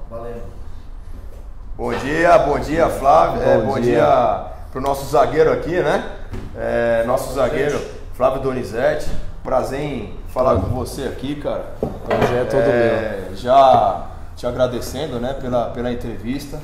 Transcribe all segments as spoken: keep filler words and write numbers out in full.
Valendo. Bom dia, bom dia, Flávio. Bom, é, bom dia, dia pro nosso zagueiro aqui, né? É, nosso zagueiro, Flávio Donizete. Prazer em falar com você aqui, cara. Prazer é todo é, meu. Já te agradecendo, né, pela, pela entrevista.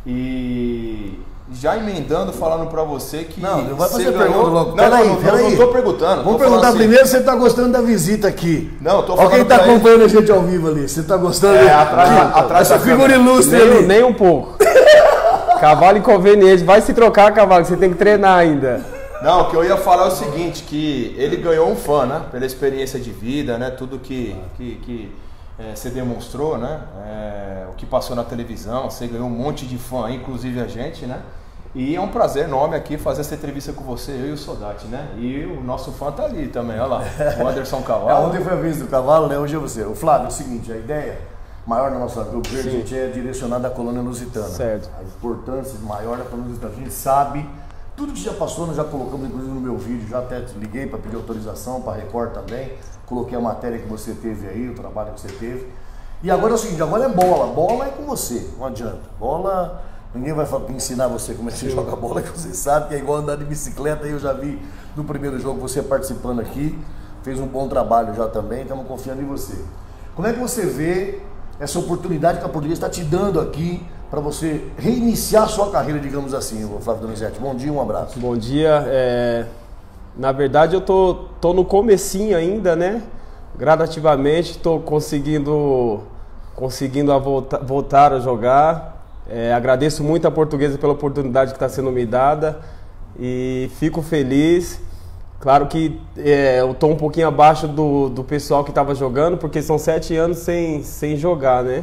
E já emendando, falando pra você que... Não, não vai fazer ganhou... pergunta logo. Não, Peraí, não, não, peraí. não tô perguntando. Vamos tô perguntar assim. primeiro se você tá gostando da visita aqui. Não, tô Olha falando quem tá pra ele. acompanhando a gente ao vivo ali. Você tá gostando? É, atrás, atrás Essa da figura câmera. ilustre Nem, ali. nem um pouco. Cavalo inconveniente. Vai se trocar, cavalo, que você tem que treinar ainda. Não, o que eu ia falar é o seguinte, que ele ganhou um fã, né? Pela experiência de vida, né? Tudo que, que, que é, você demonstrou, né? É, o que passou na televisão, você ganhou um monte de fã, inclusive a gente, né? E é um prazer enorme aqui fazer essa entrevista com você, eu e o Sodati, né? E o nosso fã tá ali também, olha lá, o Anderson É, Cavalo. ontem foi a vez do cavalo, né? Hoje é você. O Flávio, é o seguinte, a ideia maior da nossa Grupo Verde, a gente é direcionada à colônia lusitana. Certo. A importância maior da colônia lusitana. A gente sabe tudo que já passou, nós já colocamos inclusive no meu vídeo, já até te liguei para pedir autorização, para a Record também. Coloquei a matéria que você teve aí, o trabalho que você teve. E agora é o seguinte, agora é bola. Bola é com você, não adianta. Bola, ninguém vai ensinar você como é que você joga bola, que você sabe, que é igual andar de bicicleta. Aí eu já vi no primeiro jogo você participando aqui, fez um bom trabalho já também, estamos confiando em você. Como é que você vê essa oportunidade que a Portuguesa está te dando aqui para você reiniciar a sua carreira, digamos assim, Flávio Donizete? Bom dia, um abraço. Bom dia. É... Na verdade, eu tô, tô no comecinho ainda, né? Gradativamente, estou conseguindo, conseguindo a volta, voltar a jogar. É, agradeço muito a Portuguesa pela oportunidade que está sendo me dada e fico feliz. Claro que é, eu estou um pouquinho abaixo do, do pessoal que estava jogando, porque são sete anos sem, sem jogar, né?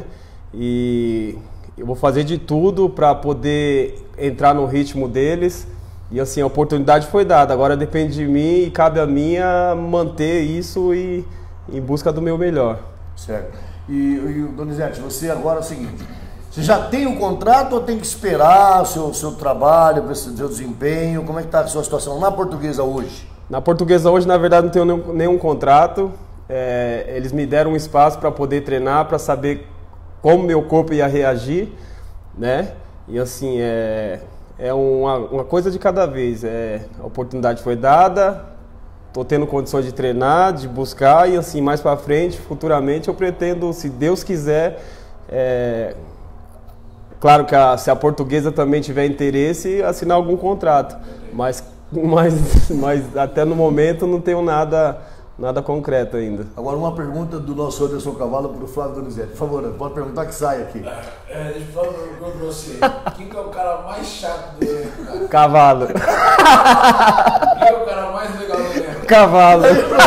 E eu vou fazer de tudo para poder entrar no ritmo deles. E assim, a oportunidade foi dada. Agora depende de mim e cabe a mim a manter isso e em busca do meu melhor. Certo. E, e Donizete, você agora é o seguinte, você já tem um contrato ou tem que esperar o seu, seu trabalho, o seu desempenho? Como é que está a sua situação na Portuguesa hoje? Na Portuguesa hoje, na verdade, não tenho nenhum, nenhum contrato. É, eles me deram um espaço para poder treinar, para saber como meu corpo ia reagir, né? E assim, é, é uma, uma coisa de cada vez. É, a oportunidade foi dada, estou tendo condições de treinar, de buscar e assim, mais para frente, futuramente, eu pretendo, se Deus quiser, é, claro que a, se a Portuguesa também tiver interesse, assinar algum contrato, mas, mas, mas até no momento não tenho nada... Nada concreto ainda. Agora uma pergunta do nosso Anderson Cavalo para o Flávio Donizete. Por favor, pode perguntar que sai aqui. É, deixa eu falar pra você. Quem que é o cara mais chato do elenco? Cavalo. Quem é o cara mais legal do elenco? Cavalo.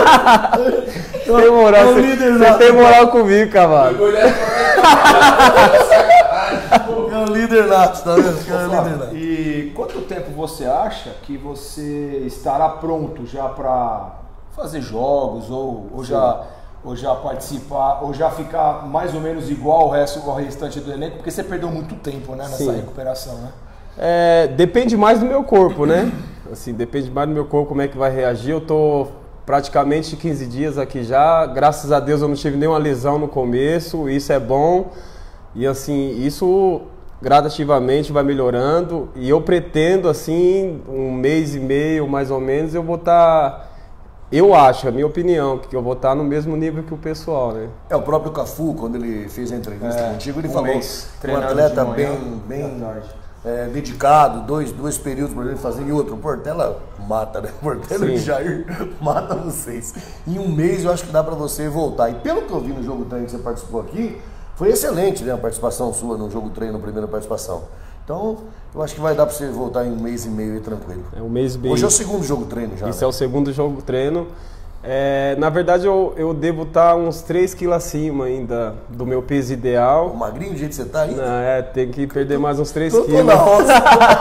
Tem moral, É o você, líder você lá. tem moral comigo, Cavalo. Eu olhei pra sacanagem. É o líder nato, tá vendo? É o líder nato. E quanto tempo você acha que você estará pronto já para fazer jogos ou, ou, já, ou já participar, ou já ficar mais ou menos igual ao resto, ao restante do elenco? Porque você perdeu muito tempo, né, nessa Sim. recuperação, né? É, depende mais do meu corpo, né? Assim, depende mais do meu corpo, como é que vai reagir. Eu tô praticamente quinze dias aqui já. Graças a Deus eu não tive nenhuma lesão no começo, isso é bom. E assim, isso gradativamente vai melhorando. E eu pretendo, assim, um mês e meio, mais ou menos, eu vou estar... Eu acho, é a minha opinião, que eu vou estar no mesmo nível que o pessoal, né? É, o próprio Cafu, quando ele fez a entrevista É, contigo, ele um falou mês um treinando atleta de manhã, bem, bem à tarde. é, dedicado, dois, dois períodos para ele fazer, e outro, o Portela mata, né? O Portela Sim. e o Jair mata vocês. Em um mês eu acho que dá para você voltar. E pelo que eu vi no jogo treino que você participou aqui, foi excelente, né? A participação sua no jogo treino, na primeira participação. Então, eu acho que vai dar para você voltar em um mês e meio aí tranquilo. É um mês bem... Hoje é o segundo jogo treino já, Esse né? é o segundo jogo treino. É, na verdade, eu, eu devo estar uns três quilos acima ainda do meu peso O ideal. magrinho do jeito que você tá aí? Não, é, tem que perder mais uns três Tô, tô quilos. na roça.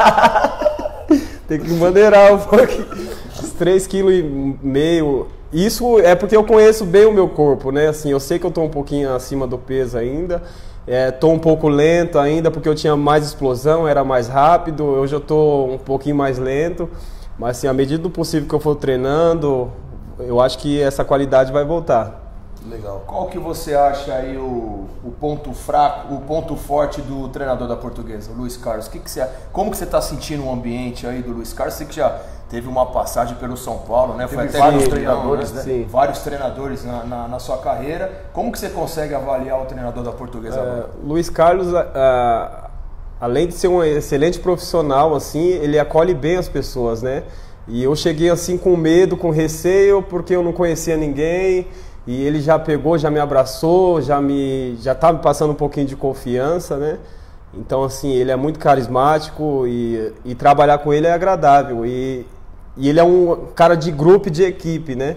Tem que bandeirar um pouquinho. Uns três quilos e meio. Isso é porque eu conheço bem o meu corpo, né? Assim, eu sei que eu tô um pouquinho acima do peso ainda. É, tô um pouco lento ainda porque eu tinha mais explosão, era mais rápido. Hoje eu tô um pouquinho mais lento. Mas assim, à medida do possível que eu for treinando, eu acho que essa qualidade vai voltar. Legal. Qual que você acha aí o, o ponto fraco, o ponto forte do treinador da Portuguesa, o Luiz Carlos? Que que você, como que você está sentindo o ambiente aí do Luiz Carlos? Você que já teve uma passagem pelo São Paulo, né? Foi Teve até vários campeão, treinadores, né? né? Vários treinadores na, na, na sua carreira. Como que você consegue avaliar o treinador da Portuguesa agora? É, Luiz Carlos, a, além de ser um excelente profissional, assim, ele acolhe bem as pessoas, né? E eu cheguei assim com medo, com receio, porque eu não conhecia ninguém, e ele já pegou, já me abraçou, já me já tá me passando um pouquinho de confiança, né? Então, assim, ele é muito carismático e, e trabalhar com ele é agradável. E, e ele é um cara de grupo e de equipe, né?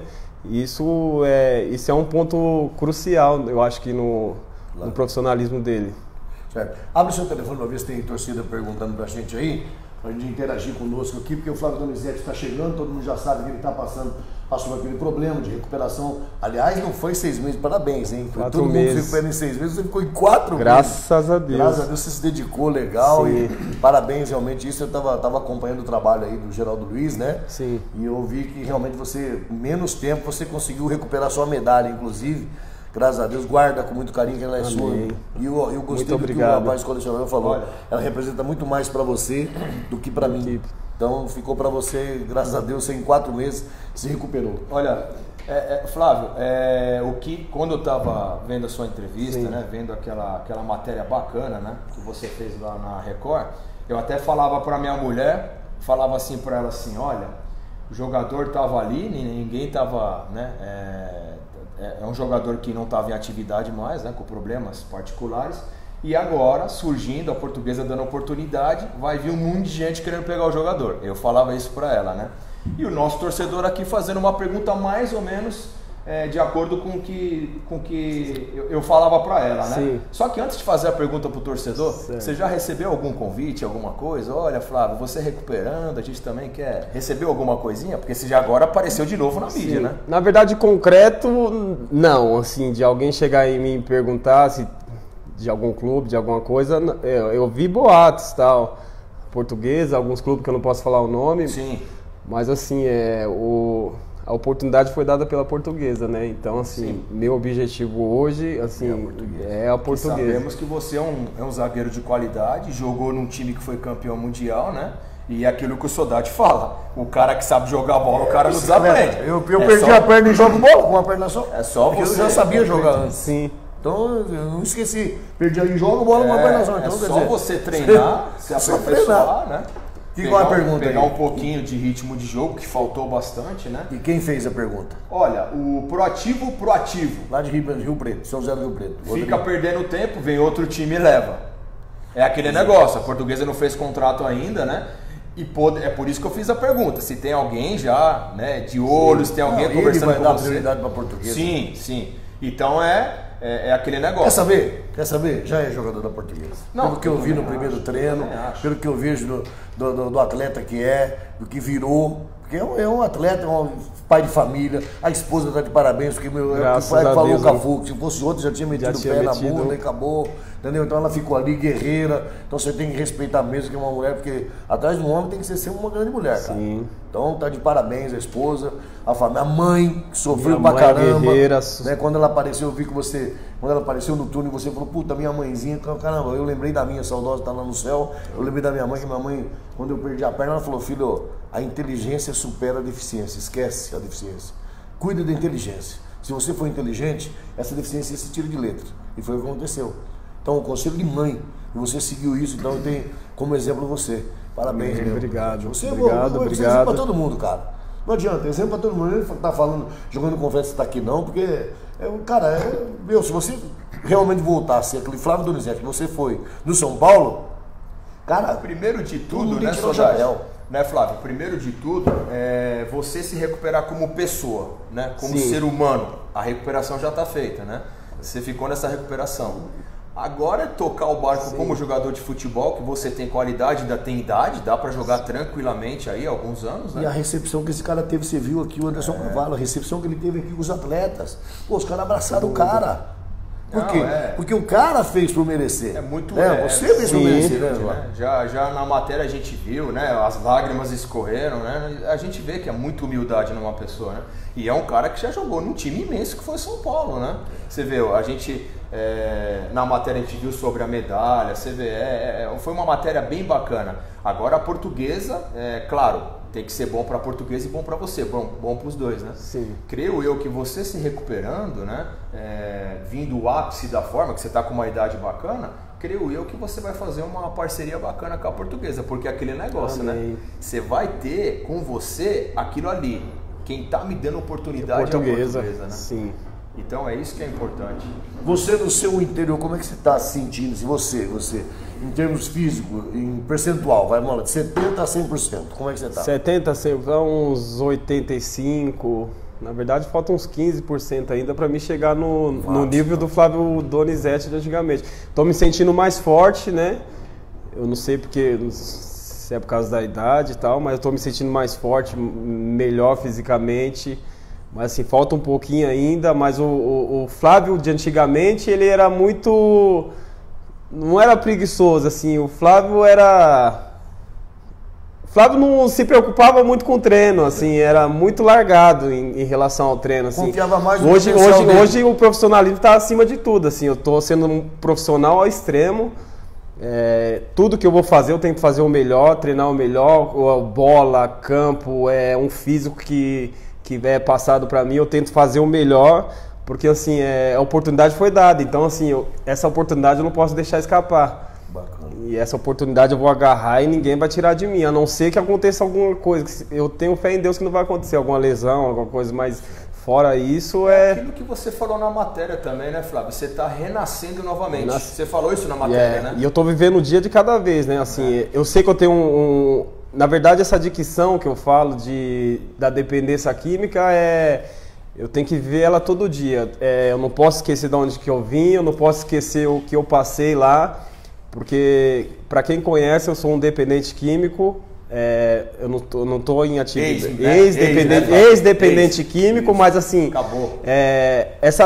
Isso é, isso é um ponto crucial, eu acho que no, no profissionalismo dele. Certo. Abre o seu telefone para ver se tem torcida perguntando pra gente aí, pra gente interagir conosco aqui, porque o Flávio Donizete está chegando, todo mundo já sabe que ele está passando, passou aquele problema de recuperação. Aliás, não foi seis meses, parabéns, hein? Foi Quatro todo meses. mundo se recupera em seis meses, você ficou em quatro Graças meses. a Deus. Graças a Deus você se dedicou legal. Sim. E parabéns, realmente, isso eu estava tava acompanhando o trabalho aí do Geraldo Luiz, né? Sim. E eu vi que realmente você, em menos tempo, você conseguiu recuperar sua medalha, inclusive. Graças a Deus, guarda com muito carinho que ela é Amém. sua. E eu, eu gostei Muito do obrigado. que o rapaz colecionador falou. Olha. Ela representa muito mais para você do que para mim. Equipe. Então ficou para você, graças a Deus, você em quatro meses se recuperou. Olha, é, é, Flávio, é, o que, quando eu estava vendo a sua entrevista, Sim. né, vendo aquela, aquela matéria bacana, né, que você fez lá na Record, eu até falava para minha mulher, falava assim para ela assim, olha, o jogador estava ali, ninguém estava, né, é, é um jogador que não estava em atividade mais, né, com problemas particulares, e agora, surgindo, a Portuguesa dando oportunidade, vai vir um monte de gente querendo pegar o jogador. Eu falava isso para ela, né? E o nosso torcedor aqui fazendo uma pergunta mais ou menos é, de acordo com que, com que eu, eu falava para ela, né? Sim. Só que antes de fazer a pergunta pro torcedor, Certo. você já recebeu algum convite, alguma coisa? Olha, Flávio, você recuperando, a gente também quer... Recebeu alguma coisinha? Porque você já agora apareceu de novo na mídia, Sim. né? Na verdade, concreto, não. Assim, de alguém chegar e me perguntar se de algum clube, de alguma coisa, eu, eu vi boatos, tal, Portuguesa, alguns clubes que eu não posso falar o nome. Sim. Mas assim, é, o, a oportunidade foi dada pela Portuguesa, né? Então, assim, Sim. meu objetivo hoje, assim, é a Que Portuguesa. sabemos que você é um, é um zagueiro de qualidade, jogou num time que foi campeão mundial, né? E é aquilo que o Soldati fala, o cara que sabe jogar bola, o cara não desaprende. Eu, eu É perdi só- a perna e jogo bola com uma perna só. É só Porque você. eu já sabia jogar antes. Sim. Então eu não esqueci. Perdi ali e jogo bola com uma perna só. É, Então, é quer só dizer, você treinar, se só aperfeiçoar, né? Que Pegar qual é a um- pergunta Pegar aí? um pouquinho de ritmo de jogo, que faltou bastante, né? E quem fez a pergunta? Olha, o proativo, proativo. Lá de Rio, Rio Preto, São José do Rio Preto. Fica Rodrigo. perdendo tempo, vem outro time e leva. É aquele negócio, a Portuguesa não fez contrato ainda, né? E pode, é por isso que eu fiz a pergunta, se tem alguém já, né, de olho, se tem alguém Não, conversando ele vai com dar você. prioridade para Portuguesa. Sim, sim. Então é, é, é aquele negócio. Quer saber? Quer saber? Já é jogador da Portuguesa. Não, pelo que eu eu vi no também primeiro acho, treino, eu também acho. pelo que eu vejo do, do, do- do atleta que é, do que virou. Porque é um, é um atleta, é um pai de família, a esposa está de parabéns, porque meu, é o que o Graças pai a falou o Deus, né? Cafu, que se fosse outro já tinha metido tinha o pé metido. na bunda e acabou. Entendeu? Então ela ficou ali, guerreira. Então você tem que respeitar mesmo que é uma mulher, porque atrás de um homem tem que ser sempre uma grande mulher, cara. Sim. Então tá de parabéns a esposa, a família, a mãe, que sofreu Minha pra mãe é caramba. guerreira. Né? Quando ela apareceu, eu vi que você, quando ela apareceu no turno, você falou, puta, minha mãezinha, caramba, eu lembrei da minha saudosa, tá lá no céu. Eu lembrei da minha mãe, que minha mãe, quando eu perdi a perna, ela falou, filho, a inteligência supera a deficiência, esquece a deficiência. Cuida da inteligência. Se você for inteligente, essa deficiência se tira de letra. E foi o que aconteceu. Então, o conselho de mãe, e você seguiu isso, então eu tenho como exemplo você. Parabéns, Amém, meu. Obrigado. Você é Obrigado, bom, você é obrigado. exemplo pra todo mundo, cara. Não adianta, exemplo pra todo mundo. Ele tá falando, jogando conversa, você tá aqui não, porque, é, cara, é, meu, se você realmente voltar a ser aquele Flávio Donizete que você foi no São Paulo, cara, Primeiro de Todo tudo, mundo né, tirou o Soldati? chapéu. Né, Flávio? Primeiro de tudo, é você se recuperar como pessoa, né? Como Sim. ser humano. A recuperação já está feita, né? Você ficou nessa recuperação. Agora é tocar o barco Sim. como jogador de futebol, que você tem qualidade, ainda tem idade, dá para jogar tranquilamente aí alguns anos, e a né? recepção que esse cara teve, você viu aqui, o Anderson Carvalho, a recepção que ele teve aqui com os atletas. Pô, os caras abraçaram o cara. Por Não, quê? é. Porque o cara fez por merecer. É muito é, é, Você fez por sim, merecer, né, né? João? Já, já na matéria a gente viu, né? As lágrimas escorreram, né? A gente vê que é muita humildade numa pessoa, né? E é um cara que já jogou num time imenso que foi São Paulo, né? Você vê, a gente é, na matéria a gente viu sobre a medalha, você vê, é, é, foi uma matéria bem bacana. Agora a Portuguesa, é claro, tem que ser bom para a Portuguesa e bom para você, bom, bom para os dois, né? Sim. Creio eu que você se recuperando, né? É, vindo o ápice da forma, que você está com uma idade bacana, creio eu que você vai fazer uma parceria bacana com a Portuguesa, porque é aquele negócio, Amém. né? Você vai ter com você aquilo ali. Quem tá me dando oportunidade Portuguesa, é a Portuguesa, né? sim. Então é isso que é importante. Você no seu interior, como é que você está se sentindo? Se você, você, em termos físicos, em percentual, vai, mola, de setenta a cem por cento, como é que você está? setenta, cem, uns oitenta e cinco. Na verdade, falta uns quinze por cento ainda para mim chegar no, no nível do Flávio Donizete de antigamente. Tô me sentindo mais forte, né? Eu não sei porque, se é por causa da idade e tal, mas eu tô me sentindo mais forte, melhor fisicamente. Mas assim, falta um pouquinho ainda, mas o, o, o Flávio de antigamente, ele era muito... Não era preguiçoso, assim, o Flávio era... O Flávio não se preocupava muito com o treino, assim, era muito largado em, em relação ao treino, assim. Confiava mais no hoje, potencial hoje, dele. hoje o profissionalismo está acima de tudo, assim, eu tô sendo um profissional ao extremo. É, tudo que eu vou fazer, eu tenho que fazer o melhor, treinar o melhor, bola, campo, é um físico que... que é passado para mim, eu tento fazer o melhor, porque assim, é, a oportunidade foi dada, então assim, eu, essa oportunidade eu não posso deixar escapar. Bacana. E essa oportunidade eu vou agarrar e ninguém vai tirar de mim, a não ser que aconteça alguma coisa, eu tenho fé em Deus que não vai acontecer, alguma lesão, alguma coisa, mas fora isso é... Aquilo que você falou na matéria também, né, Flávio? Você está renascendo novamente. Renasce... Você falou isso na matéria, é, né? E eu tô vivendo o dia de cada vez, né, assim, é. eu sei que eu tenho um... um Na verdade, essa dicção que eu falo de, da dependência química, é, eu tenho que ver ela todo dia. É, eu não posso esquecer de onde que eu vim, eu não posso esquecer o que eu passei lá, porque, para quem conhece, eu sou um dependente químico, é, eu não tô, não tô em atividade. Ex, né? Ex-dependente, Ex, né? ex-dependente Ex. químico, Isso. mas assim, Acabou. É, essa...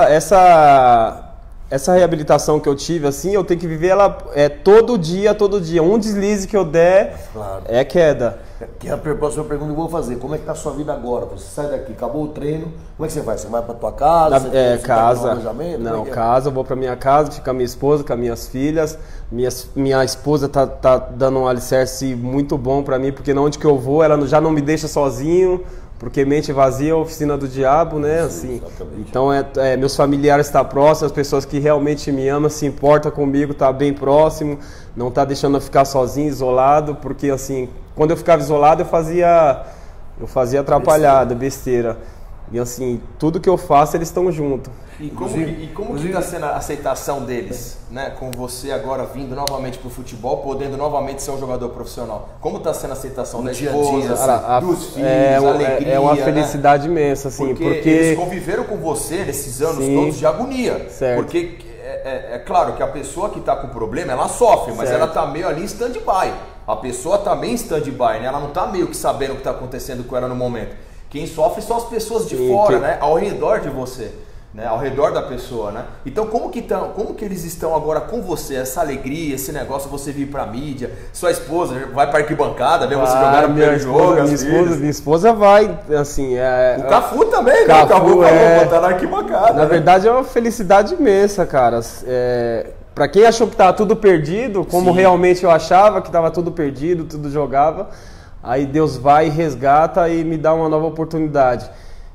essa Essa reabilitação que eu tive, assim, eu tenho que viver ela é, todo dia, todo dia. Um deslize que eu der Claro. é queda. Que é a próxima pergunta que eu vou fazer. Como é que tá a sua vida agora? Você sai daqui, acabou o treino, como é que você vai? Você vai pra tua casa? Na, você é, você casa. Tá no alojamento? Como Não, é que é? casa, eu vou pra minha casa, fica minha esposa, com as minhas filhas. Minha, minha esposa tá, tá dando um alicerce muito bom pra mim, porque onde que eu vou, ela já não me deixa sozinho. Porque mente vazia é a oficina do diabo, né? Assim, então, é, é, meus familiares estão próximos, as pessoas que realmente me amam, se importam comigo, tá bem próximo, não tá deixando eu ficar sozinho, isolado, porque assim, quando eu ficava isolado, eu fazia, eu fazia atrapalhada, besteira. E assim, tudo que eu faço, eles estão juntos. E como, que, e como que tá sendo a aceitação deles, né? Com você agora vindo novamente pro futebol, podendo novamente ser um jogador profissional. Como tá sendo a aceitação No da dia a dia, esposa, assim, Cara, a- dos filhos, é, a um- alegria, é uma né? felicidade imensa, assim, Porque, porque... eles conviveram com você nesses anos Sim. todos de agonia. Certo. Porque é, é- é claro que a pessoa que está com problema, ela sofre, mas Certo. ela tá meio ali em stand-by. A pessoa tá meio em stand-by, né? Ela não tá meio que sabendo o que está acontecendo com ela no momento. Quem sofre são as pessoas de Sim, fora, que- né? Ao redor de você. Né, ao redor da pessoa, né? Então como que, tão, como que eles estão agora com você? Essa alegria, esse negócio, você vir pra mídia, sua esposa vai pra arquibancada, ver você Ah, jogar no minha primeiro esposa, jogo, minha as esposa, filhas. minha esposa vai, assim, é... O Cafu também, né? Cafu, O Cafu falou, é- botar na arquibancada. Na né? verdade é uma felicidade imensa, cara. É, para quem achou que tava tudo perdido, como Sim. realmente eu achava que tava tudo perdido, tudo jogava, aí Deus vai, resgata e me dá uma nova oportunidade.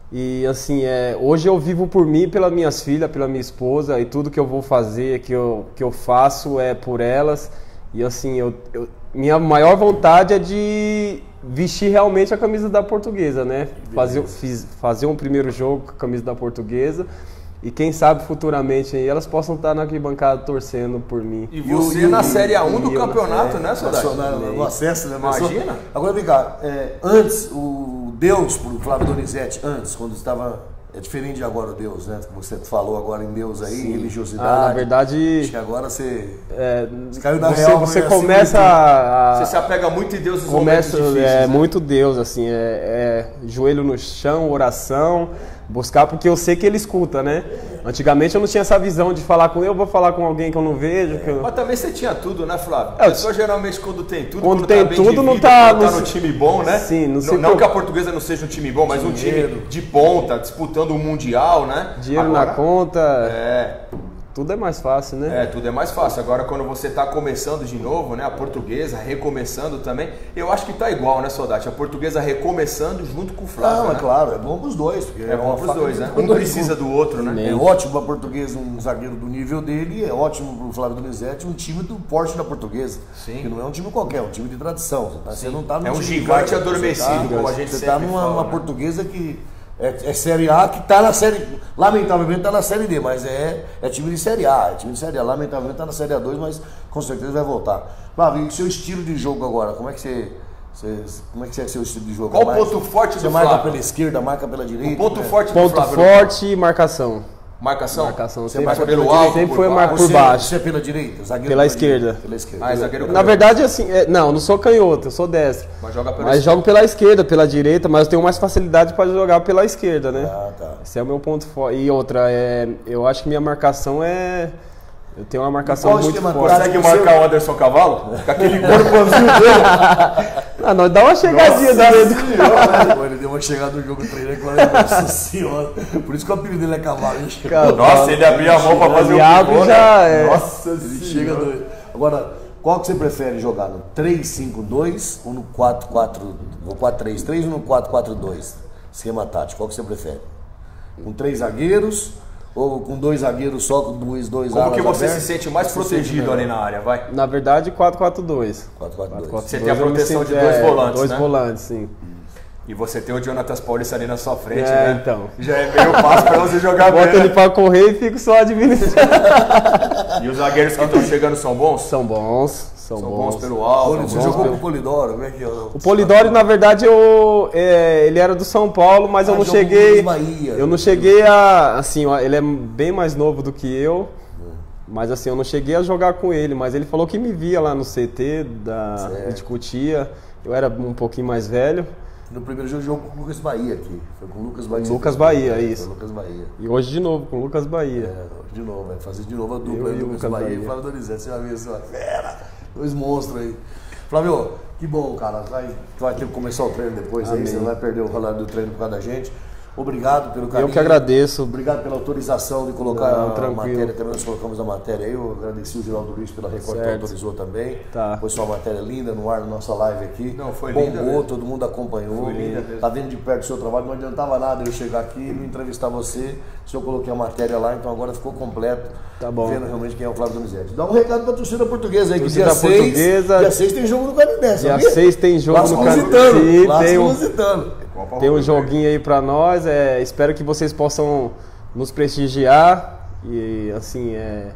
E assim, é, hoje eu vivo por mim, pelas minhas filhas, pela minha esposa, e tudo que eu vou fazer, que eu, que eu faço é por elas. E assim, eu, eu- minha maior vontade é de vestir realmente a camisa da Portuguesa, né? Fazer, fiz- fazer um primeiro jogo com a camisa da Portuguesa. E quem sabe futuramente aí elas possam estar na arquibancada torcendo por mim. E E o- você e o- na Série A um do e eu na campeonato, Série- né, Saudade? Nacional, no acesso, né? Imagina. Agora vem cá, é, antes, o Deus, pro Flávio Donizete, antes, quando estava. É diferente de agora o Deus, né? Que você falou agora em Deus aí, religiosidade. Ah, na verdade, Acho que agora você. é, Você caiu na você, real, você né? começa Acima de a, a- Você se apega muito em Deus nos começa momentos difíceis, é né? muito Deus, assim, é, é joelho no chão, oração, buscar, porque eu sei que Ele escuta, né? Antigamente eu não tinha essa visão de falar com eu, vou falar com alguém que eu não vejo. Que eu... Mas também você tinha tudo, né, Flávio? É, A pessoa geralmente quando tem tudo, quando quando tem tá bem tudo, de não vida, tá- quando tá não no se- time bom, né? Sim, não se não, não preocupa. que a Portuguesa não seja um time bom, mas um Dinheiro. time de ponta, disputando o Mundial, né? Dinheiro Agora, na conta, É, tudo é mais fácil, né? é, tudo é mais fácil. Agora quando você tá começando de novo, né? A Portuguesa recomeçando também, eu acho que tá igual, né, Soldati? A Portuguesa recomeçando junto com o Flávio, Não, né? é claro, é bom pros dois. Porque É bom uma pros faca dois, de né? dois Um gumes. precisa do outro, né? É ótimo para Portuguesa, um zagueiro do nível dele, é ótimo para o Flávio Donizete, um time do porte da Portuguesa. Sim. Que não é um time qualquer, é um time de tradição. Você, tá, você não tá num É um time de gigante várzea, adormecido, você tá, como a gente Você tá sempre numa fala, uma né? Portuguesa que é, é Série A, que tá na Série... Lamentavelmente tá na Série D, mas é, é time de Série A, é time de Série A. Lamentavelmente tá na Série A dois, mas com certeza vai voltar. Flávio, e o seu estilo de jogo agora? Como é que você... você- como é que é o seu estilo de jogo? Qual o É mais- ponto forte Você do marca Flávio? pela esquerda, marca pela direita? O ponto né? forte do Ponto Flávio. forte e marcação. Marcação? Marcação. Você Sempre, marca pelo sempre alto, sempre por foi baixo? marco por Você- baixo. Você é pela direita? Zagueiro Pela pela esquerda. direita, Pela esquerda. Ah, é zagueiro Na verdade, assim, é, não, não sou canhoto, eu sou destro. Mas joga pela Mas esquerda. jogo pela esquerda, pela direita, mas eu tenho mais facilidade para jogar pela esquerda, né? Ah, tá. Esse é o meu ponto forte. E outra, é, eu acho que minha marcação é. Eu tenho uma marcação Qual muito esquema forte. tático? Consegue Você- marcar o Anderson Cavalo? Com aquele corpozinho dele. Ah, nós dá uma chegadinha da vez. Pô, ele deu uma chegada no jogo treinando com a Nossa senhora. Por isso que o apelido dele é cavalo. Ele chega, Cavalo. Nossa, ele abriu a mão pra fazer o Ele abre pivô, já né? é. Nossa ele senhora. chega doido. Agora, qual que você prefere jogar? No três cinco dois ou no quatro quatro no quatro três três ou no quatro quatro dois? Esquema tático, qual que você prefere? Com três zagueiros ou com dois zagueiros só, com dois, dois Como alas que você abertas? se sente mais Você protegido sente ali melhor? na área, vai? Na verdade, quatro quatro dois. quatro quatro dois. Você tem a proteção de dois volantes, Dois né? volantes, sim. E você tem o Jonatas Paulista ali na sua frente, É, né? então. Já é meio fácil pra você jogar Bota bem. ele pra correr e fico só administrando. E os zagueiros que estão chegando são bons? São bons, são, São bons. bons pelo alto. Você bons jogou pelo- com o Polidoro, como é que é? O Polidori, na verdade, eu, é, ele era do São Paulo, mas eu Ah, não jogou cheguei. no Bahia. Eu não cheguei a. Assim, ó, ele é bem mais novo do que eu. Mas assim, eu não cheguei a jogar com ele. Mas ele falou que me via lá no C T da, Certo. de Cotia. Eu era um pouquinho mais velho. No primeiro jogo jogou com o Lucas Bahia aqui. Foi com o Lucas Bahia. Lucas Bahia, Foi isso. com o Lucas Bahia. E hoje de novo, com o Lucas Bahia. É, de novo, vai fazer de novo a Eu dupla aí, e o Lucas Lucas Bahia e Bahia. Flávio Donizete. Você vai ver só, fera, dois monstros aí. Flávio, que bom, cara. Vai, vai ter que começar o treino depois aí, Amém. você não vai perder o rolado do treino por causa da gente. Obrigado pelo carinho. Eu que agradeço. Obrigado pela autorização de colocar Não, a tranquilo. matéria, também nós colocamos a matéria aí. Eu agradeci o Geraldo Luiz pela Record que Certo. autorizou também. Tá. Foi sua matéria linda no ar na nossa live aqui. Não, foi Bombou, linda mesmo. todo mundo acompanhou. Foi linda mesmo. Tá vendo de perto o seu trabalho, não adiantava nada eu chegar aqui e não entrevistar você. Se eu coloquei a matéria lá, então agora ficou completo. Tá bom. Vendo realmente quem é o Flávio Donizete. Dá um recado pra torcida portuguesa aí, que Torcida dia seis, portuguesa. dia seis tem jogo no Canindé, Dia sabia? seis tem jogo Lasco no Canindé. Lusitano, Sim, Lasco tem um- Lusitano. Tem um joguinho aí pra nós, é, espero que vocês possam nos prestigiar e assim, é,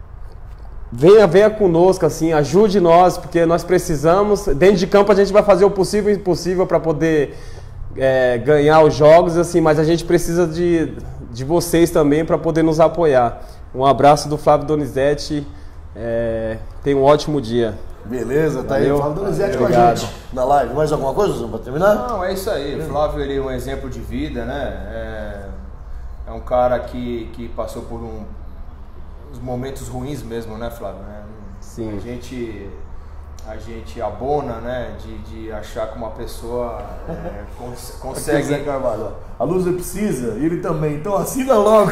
venha, venha conosco, assim, ajude nós, porque nós precisamos, dentro de campo a gente vai fazer o possível e impossível para poder é, ganhar os jogos, assim, mas a gente precisa de, de vocês também para poder nos apoiar. Um abraço do Flávio Donizete, é, tenha um ótimo dia. Beleza, tá aí Valeu. o Flávio Donizete com a Obrigado. gente na live. Mais alguma coisa para terminar? Não, é isso aí. O Flávio, ele é um exemplo de vida, né? É, é um cara que, que passou por um, uns momentos ruins mesmo, né, Flávio? É, Sim. A gente, a gente abona, né, de, de achar que uma pessoa é, cons- Aqui, Zé consegue... Carvalho, ó. A Lúcia precisa, e ele também. Então assina logo.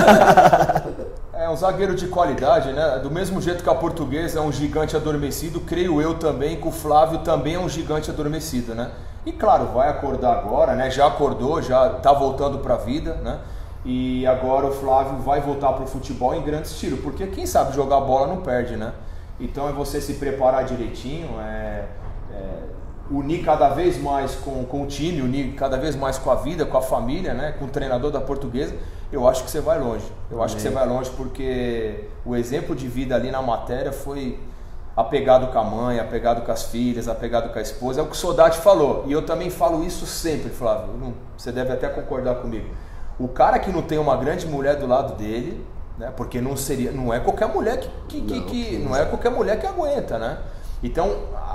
É um zagueiro de qualidade, né? Do mesmo jeito que a Portuguesa é um gigante adormecido, creio eu também que o Flávio também é um gigante adormecido, né? E claro, vai acordar agora, né? Já acordou, já tá voltando para a vida, né? E agora o Flávio vai voltar pro futebol em grande estilo, porque quem sabe jogar bola não perde, né? Então é você se preparar direitinho, é, é unir cada vez mais com, com o time, unir cada vez mais com a vida, com a família, né? Com o treinador da Portuguesa. Eu acho que você vai longe. Eu acho que você vai longe porque o exemplo de vida ali na matéria foi apegado com a mãe, apegado com as filhas, apegado com a esposa. É o que o Soldati falou. E eu também falo isso sempre, Flávio. Não- Você deve até concordar comigo. O cara que não tem uma grande mulher do lado dele, né? Porque não seria, não é qualquer mulher que, que, que, que- não é qualquer mulher que aguenta, né? Então, a-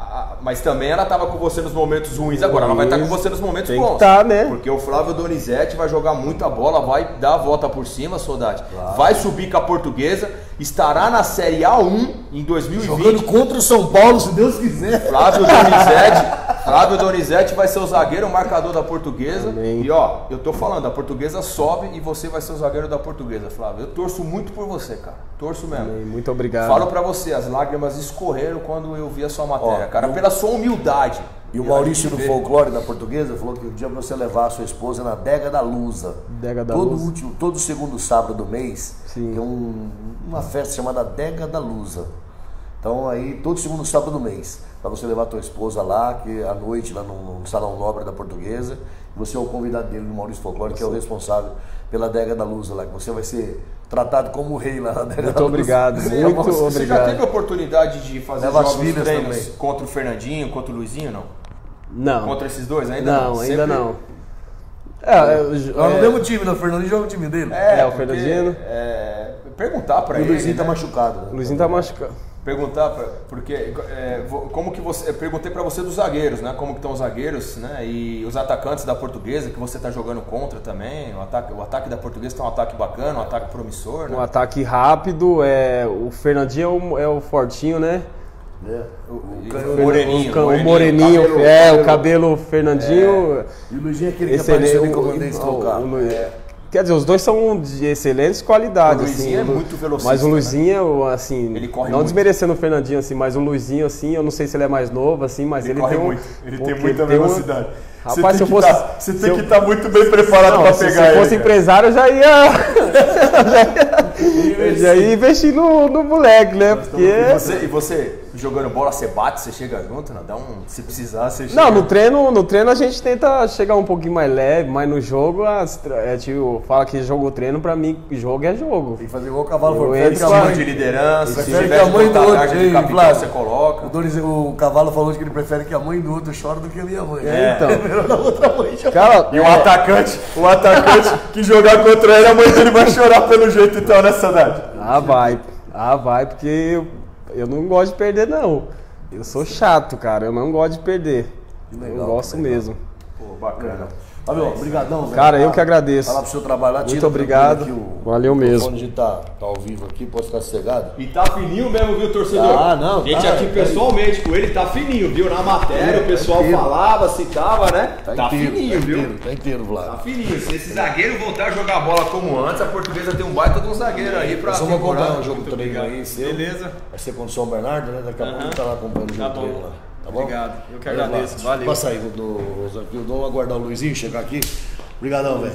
mas também ela estava com você nos momentos ruins, agora ela vai estar com você nos momentos Tem bons. que tá, né? Porque o Flávio Donizete vai jogar muita bola, vai dar a volta por cima, Soldade. Claro. Vai subir com a Portuguesa, estará na Série A um em dois mil e vinte. Jogando contra o São Paulo, se Deus quiser. Flávio Donizete, Flávio Donizete vai ser o zagueiro, o marcador da Portuguesa. Amém. E ó, eu tô falando, a Portuguesa sobe e você vai ser o zagueiro da Portuguesa, Flávio. Eu torço muito por você, cara. Torço mesmo. Amém. Muito obrigado. Falo pra você, as lágrimas escorreram quando eu vi a sua matéria, Ó, cara, eu- pela sua humildade. E o a Maurício gente do vê- Folclore da Portuguesa falou que o dia pra você levar a sua esposa na Dega da Lusa. Dega da todo Lusa. Último, todo segundo sábado do mês Sim. tem um- uma festa chamada Dega da Lusa. Então aí, todo segundo sábado do mês, para você levar a tua esposa lá, que à noite, lá no, no Salão Nobre da Portuguesa, você é o convidado dele, do Maurício Folclore, que é o responsável pela Dega da Lusa lá, que você vai ser tratado como rei lá na Dega da Muito Lusa. obrigado, Você- muito você já obrigado. teve a oportunidade de fazer Leva as jogos filhas treinos também. contra o Fernandinho, contra o Luizinho, não? Não. Contra esses dois ainda Não, não? ainda Sempre- não. É, eu- Lá no é, mesmo time, né? O Fernandinho joga o time dele. É, o porque, Fernandinho. é, perguntar pra E o ele, Luizinho tá né? machucado. Né? o Luizinho tá machucado. Perguntar, pra, porque é, vo- como que você, eu perguntei pra você dos zagueiros, né? Como que estão os zagueiros, né? E os atacantes da Portuguesa que você tá jogando contra também. O ataque, o ataque da Portuguesa tá um ataque bacana, um ataque promissor, né? Um ataque rápido, é, o Fernandinho é o, é o fortinho, né? É. O, o E canhoto- o Moreninho, o, ca- o Moreninho, Moreninho, cabelo- é, cabelo- o cabelo Fernandinho. E o Luizinho é aquele que Excelente. apareceu ali o- comandante o- do carro. o Lu- Quer dizer, os dois são de excelentes qualidades. O Luizinho assim, é o- muito velocista, Mas o né? Luizinho, assim, Ele corre não muito. desmerecendo o Fernandinho, assim, mas o Luizinho, assim, eu não sei se ele é mais novo, assim, mas ele, Ele corre tem um, muito, ele tem porque muita tem um- velocidade. Rapaz, se eu fosse. Você se tem eu- que estar muito bem preparado Não, pra se, pegar se ele. fosse cara. empresário, eu já ia. eu já ia investir no, no moleque, né? Porque. E você, e você jogando bola, você bate, você chega junto, não? Dá um, se precisar, você chega. Não, no treino, no treino a gente tenta chegar um pouquinho mais leve, mas no jogo, as, é, tipo, fala que jogo treino, pra mim, jogo é jogo. Tem que fazer igual o cavalo Eu falou. entro Prefere que a com a- mãe- de liderança, se prefere tiver que a de mãe do botar outro, tarde de hein, capitão, Flávio? você coloca. O, Doris- o cavalo falou que ele prefere que a mãe do outro chore do que a minha mãe. É, então. Melhor a outra mãe já. Cara, E o atacante, o atacante que jogar contra ele, a mãe dele vai chorar pelo jeito, então, né, Saudade? ah, vai. Ah, vai, porque eu, eu não gosto de perder, não. Eu sou chato, cara. Eu não gosto de perder. Que legal, eu gosto que legal. mesmo. Pô, bacana. Fábio, obrigadão, velho. Cara, eu que agradeço. Falar pro seu trabalho lá. Muito tira obrigado. tranquilo aqui o- Valeu o mesmo. microfone, a gente tá, tá ao vivo aqui, pode ficar sossegado. E tá fininho mesmo, viu, torcedor? Ah, não, A gente tá, aqui tá pessoalmente com ele tá fininho, viu? Na matéria É, o pessoal tá inteiro. falava, citava, né? Tá, inteiro, fininho, tá viu? Inteiro, tá inteiro, Vlad. Tá fininho. Se esse zagueiro voltar a jogar bola como antes, a Portuguesa tem um baita de um zagueiro aí pra Nós vamos temporada. acompanhar o jogo Muito também obrigado. aí, seu. Beleza. Vai ser contra o São Bernardo, né? Daqui a pouco a gente tá lá acompanhando o Tá jogo bom. treino lá. Tá bom? Obrigado. Eu que Valeu, agradeço. Vlad. Valeu. Passa aí do Rosarquil. Vamos aguardar o Luizinho chegar aqui. Obrigadão, velho.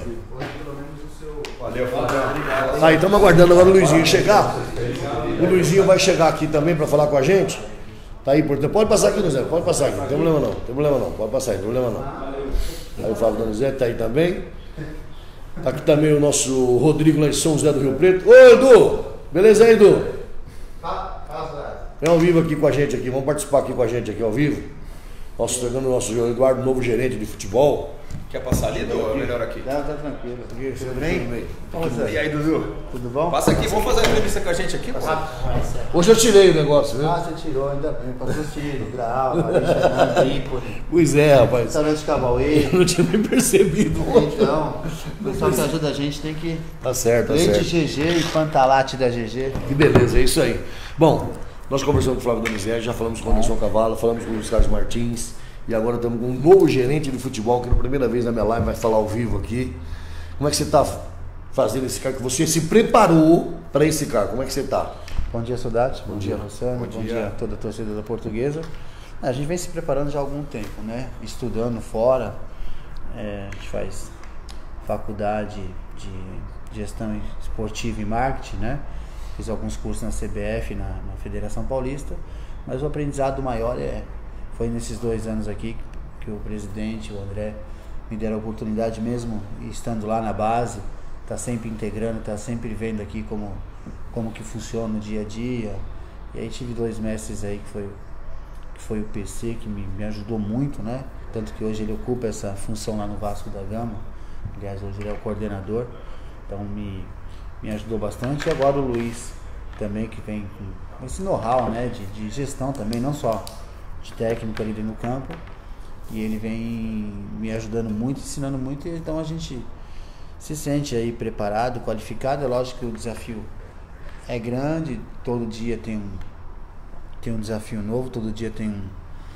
Valeu, Flávio. Aí, estamos aguardando agora o Luizinho chegar. O Luizinho vai chegar aqui também para falar com a gente. Tá aí, portanto. Pode passar aqui, Zé. Pode passar aqui. Não tem problema não. Não tem problema não. Pode passar aí, não tem problema não. Aí o Flávio Donizete tá aí também. Tá aqui também o nosso Rodrigo lá de São José do Rio Preto. Ô, Edu! Beleza aí, Edu? Vem ao vivo aqui com a gente aqui. Vamos participar aqui com a gente aqui ao vivo. Nosso, chegando o nosso Eduardo, novo gerente de futebol. Quer passar ali, Dudu? Ou é melhor aqui? Tá, tá tranquilo. Tudo bem? E aí, Dudu? Tudo bom? Passa aqui, vamos fazer a entrevista com a gente aqui, pô. Hoje eu tirei o negócio, viu? Ah, você tirou, ainda bem. Patrocínio, Grau, Alexandre, Ícone, Pois é, rapaz. Restaurante Cabauê. Eu não tinha nem percebido. Então, o pessoal que ajuda a gente tem que. Tá certo, tá Leite certo. G G e Pantalate da G G. Que beleza, é isso aí. Bom, nós conversamos com o Flávio Donizete, já falamos com o Anderson Cavalo, falamos com o Luiz Carlos Martins e agora estamos com um novo gerente de futebol que na primeira vez na minha live vai falar ao vivo aqui. Como é que você está fazendo esse cargo? Que você se preparou para esse cargo? Como é que você está? Bom dia, Saudade. Bom, dia, dia. Rossano. Bom, dia. a toda a torcida da Portuguesa. A gente vem se preparando já há algum tempo, né? Estudando fora. É, a gente faz faculdade de gestão esportiva e marketing, né? Fiz alguns cursos na C B F, na, na Federação Paulista. Mas o aprendizado maior é, foi nesses dois anos aqui que o presidente, o André, me deram a oportunidade mesmo, estando lá na base, tá sempre integrando, tá sempre vendo aqui como, como que funciona o dia a dia. E aí tive dois mestres aí que foi, que foi o P C, que me, me ajudou muito, né? Tanto que hoje ele ocupa essa função lá no Vasco da Gama. Aliás, hoje ele é o coordenador, então me, me ajudou bastante. E agora o Luiz também, que vem com esse know-how, né, de, de gestão também, não só de técnico ali dentro do campo. E ele vem me ajudando muito, ensinando muito, então a gente se sente aí preparado, qualificado. É lógico que o desafio é grande, todo dia tem um, tem um desafio novo, todo dia tem um,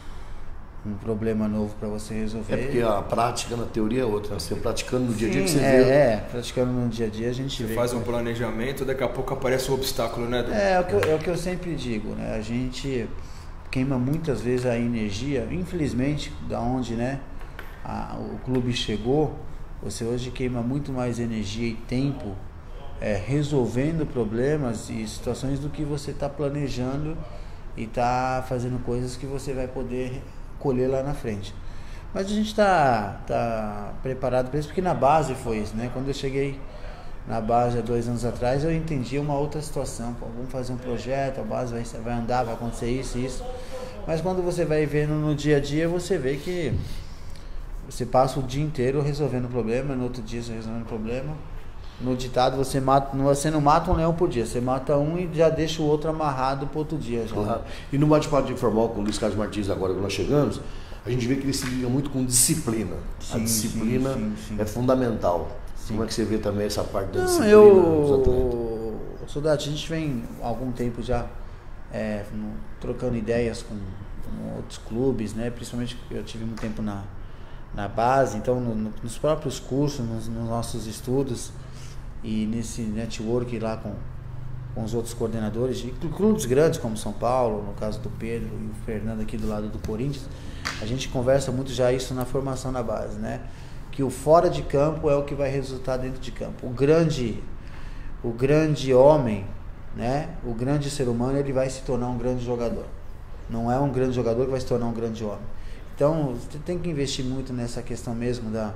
um problema novo para você resolver. É porque a prática na teoria é outra, você praticando no dia a dia Sim, que você é, vê. É, praticando no dia a dia a gente Você vê. faz um que... planejamento, daqui a pouco aparece um obstáculo, né, Edu? É, é o que eu, é o que eu sempre digo, né? A gente queima muitas vezes a energia, infelizmente, da onde, né, a, o clube chegou, você hoje queima muito mais energia e tempo é, resolvendo problemas e situações do que você está planejando e está fazendo coisas que você vai poder colher lá na frente. Mas a gente está tá preparado para isso, porque na base foi isso, né? Quando eu cheguei na base há dois anos atrás, eu entendi uma outra situação. Pô, vamos fazer um projeto, a base vai, vai andar, vai acontecer isso e isso. Mas quando você vai vendo no dia a dia, você vê que você passa o dia inteiro resolvendo problema, no outro dia você resolvendo problema. No ditado, você, mata, você não mata um leão por dia, você mata um e já deixa o outro amarrado para outro dia. Já. Claro. E no bate-papo de informal com o Luiz Carlos Martins, agora que nós chegamos, a gente vê que ele se liga muito com disciplina. Sim, a disciplina sim, sim, sim. é fundamental. Sim. Como é que você vê também essa parte da Não, disciplina dos atletas? eu, Soldado, a gente vem há algum tempo já é, no, trocando ideias com, com outros clubes, né? Principalmente porque eu tive um tempo na, na base, então no, no, nos próprios cursos, nos, nos nossos estudos e nesse network lá com, com os outros coordenadores de clubes grandes como São Paulo, no caso do Pedro e o Fernando aqui do lado do Corinthians, a gente conversa muito já isso na formação na base, né? Que o fora de campo é o que vai resultar dentro de campo. O grande, o grande homem, né? O grande ser humano, ele vai se tornar um grande jogador. Não é um grande jogador que vai se tornar um grande homem. Então, você tem que investir muito nessa questão mesmo da,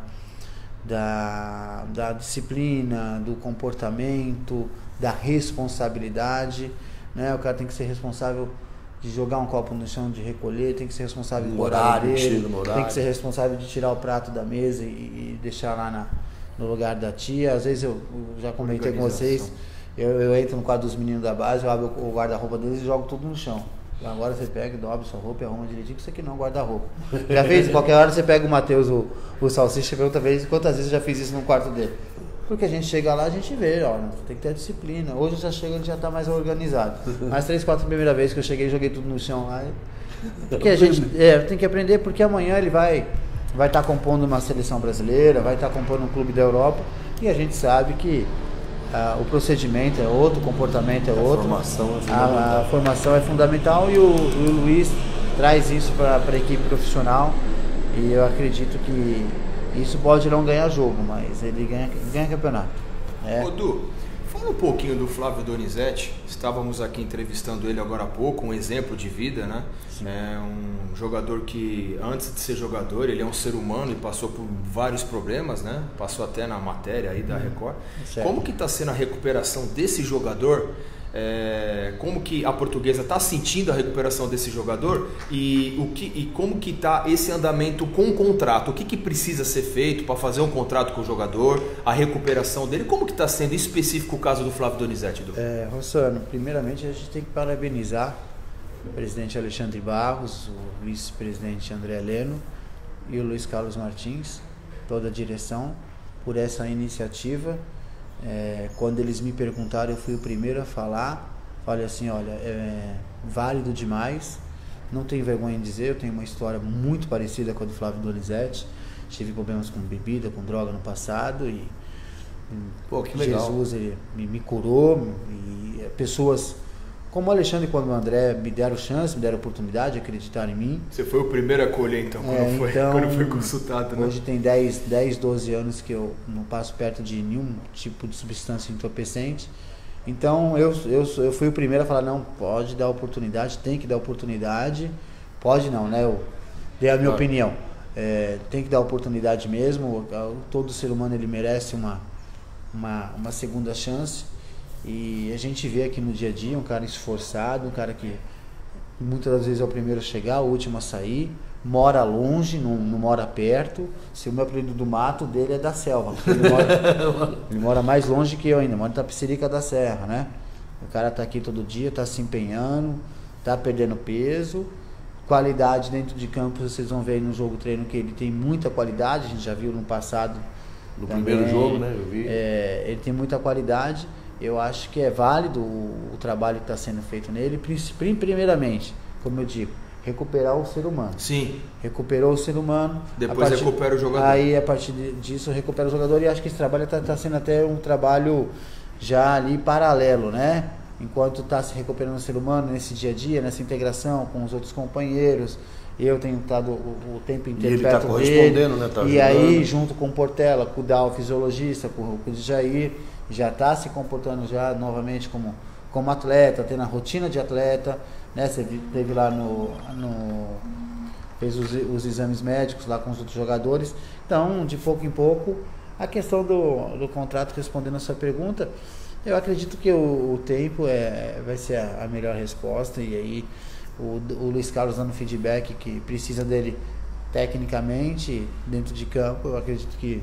da, da disciplina, do comportamento, da responsabilidade, né? O cara tem que ser responsável de jogar um copo no chão, de recolher, tem que ser responsável do horário dele, tem que ser responsável de tirar o prato da mesa e, e deixar lá na, no lugar da tia. Às vezes eu, eu já comentei com vocês, eu, eu entro no quadro dos meninos da base, eu abro o guarda-roupa deles e jogo tudo no chão. Agora você pega, dobra sua roupa e arruma direitinho, que isso aqui não é guarda-roupa. Já fez? Qualquer hora você pega o Matheus, o, o Salsicha, e pergunta vez, quantas vezes eu já fiz isso no quarto dele. Porque a gente chega lá, a gente vê, ó, tem que ter disciplina. Hoje já chega, a gente já tá mais organizado. Mas três, quatro primeiras vezes que eu cheguei, joguei tudo no chão lá. Porque a gente é, tem que aprender, porque amanhã ele vai vai estar tá compondo uma seleção brasileira, vai estar tá compondo um clube da Europa, e a gente sabe que ah, o procedimento é outro, o comportamento é outro. A formação é fundamental. A, a formação é fundamental e o, o Luiz traz isso para a equipe profissional, e eu acredito que isso pode não ganhar jogo, mas ele ganha, ganha campeonato. É. Ô, Du, fala um pouquinho do Flávio Donizete. Estávamos aqui entrevistando ele agora há pouco, um exemplo de vida, né? Sim. É um jogador que, antes de ser jogador, ele é um ser humano e passou por vários problemas, né? Passou até na matéria aí da Record. Certo. Como que está sendo a recuperação desse jogador? É, como que a Portuguesa está sentindo a recuperação desse jogador e, o que, e como que está esse andamento com o contrato? O que, que precisa ser feito para fazer um contrato com o jogador, a recuperação dele? Como que está sendo em específico o caso do Flávio Donizete? Du? É, Rossano, primeiramente a gente tem que parabenizar o presidente Alexandre Barros, o vice-presidente André Heleno e o Luiz Carlos Martins, toda a direção, por essa iniciativa. É, quando eles me perguntaram, eu fui o primeiro a falar. Falei assim, olha, é válido demais, não tenho vergonha em dizer, eu tenho uma história muito parecida com a do Flávio Donizete. Tive problemas com bebida, com droga no passado e Pô, que Jesus ele me, me curou, e pessoas como o Alexandre, quando o André me deram chance, me deram oportunidade, acreditaram em mim. Você foi o primeiro a colher, então, quando, é, foi, então, quando foi consultado, né? Hoje tem dez, dez, doze anos que eu não passo perto de nenhum tipo de substância entorpecente. Então, eu, eu, eu fui o primeiro a falar, não, pode dar oportunidade, tem que dar oportunidade. Pode não, né? Eu dei a minha claro. opinião. É, tem que dar oportunidade mesmo. Todo ser humano, ele merece uma, uma, uma segunda chance. E a gente vê aqui no dia a dia um cara esforçado, um cara que muitas das vezes é o primeiro a chegar, o último a sair, mora longe, não, não mora perto. Se o meu apelido do mato dele é da selva, ele mora, ele mora mais longe que eu ainda, mora em Tapicerica da Serra, né? O cara tá aqui todo dia, tá se empenhando, tá perdendo peso, qualidade dentro de campo, vocês vão ver aí no jogo treino que ele tem muita qualidade, a gente já viu no passado. No também, primeiro jogo, né? Eu vi. É, ele tem muita qualidade, eu acho que é válido o, o trabalho que está sendo feito nele, primeiramente, como eu digo, recuperar o ser humano. Sim. Recuperou o ser humano. Depois partir, recupera o jogador. Aí, a partir disso, recupera o jogador e acho que esse trabalho está tá sendo até um trabalho já ali paralelo, né? Enquanto está se recuperando o ser humano nesse dia a dia, nessa integração com os outros companheiros, eu tenho estado o, o tempo inteiro e ele perto tá correspondendo, dele. né? Tá e ajudando. Aí, junto com o Portela, com o Dal, fisiologista, com, com o Jair, já está se comportando já novamente como, como atleta, tendo a rotina de atleta, né? Você teve lá no... no fez os, os exames médicos lá com os outros jogadores. Então, de pouco em pouco, a questão do, do contrato, respondendo a sua pergunta, eu acredito que o, o tempo é, vai ser a, a melhor resposta, e aí o, o Luiz Carlos dando feedback que precisa dele tecnicamente, dentro de campo, eu acredito que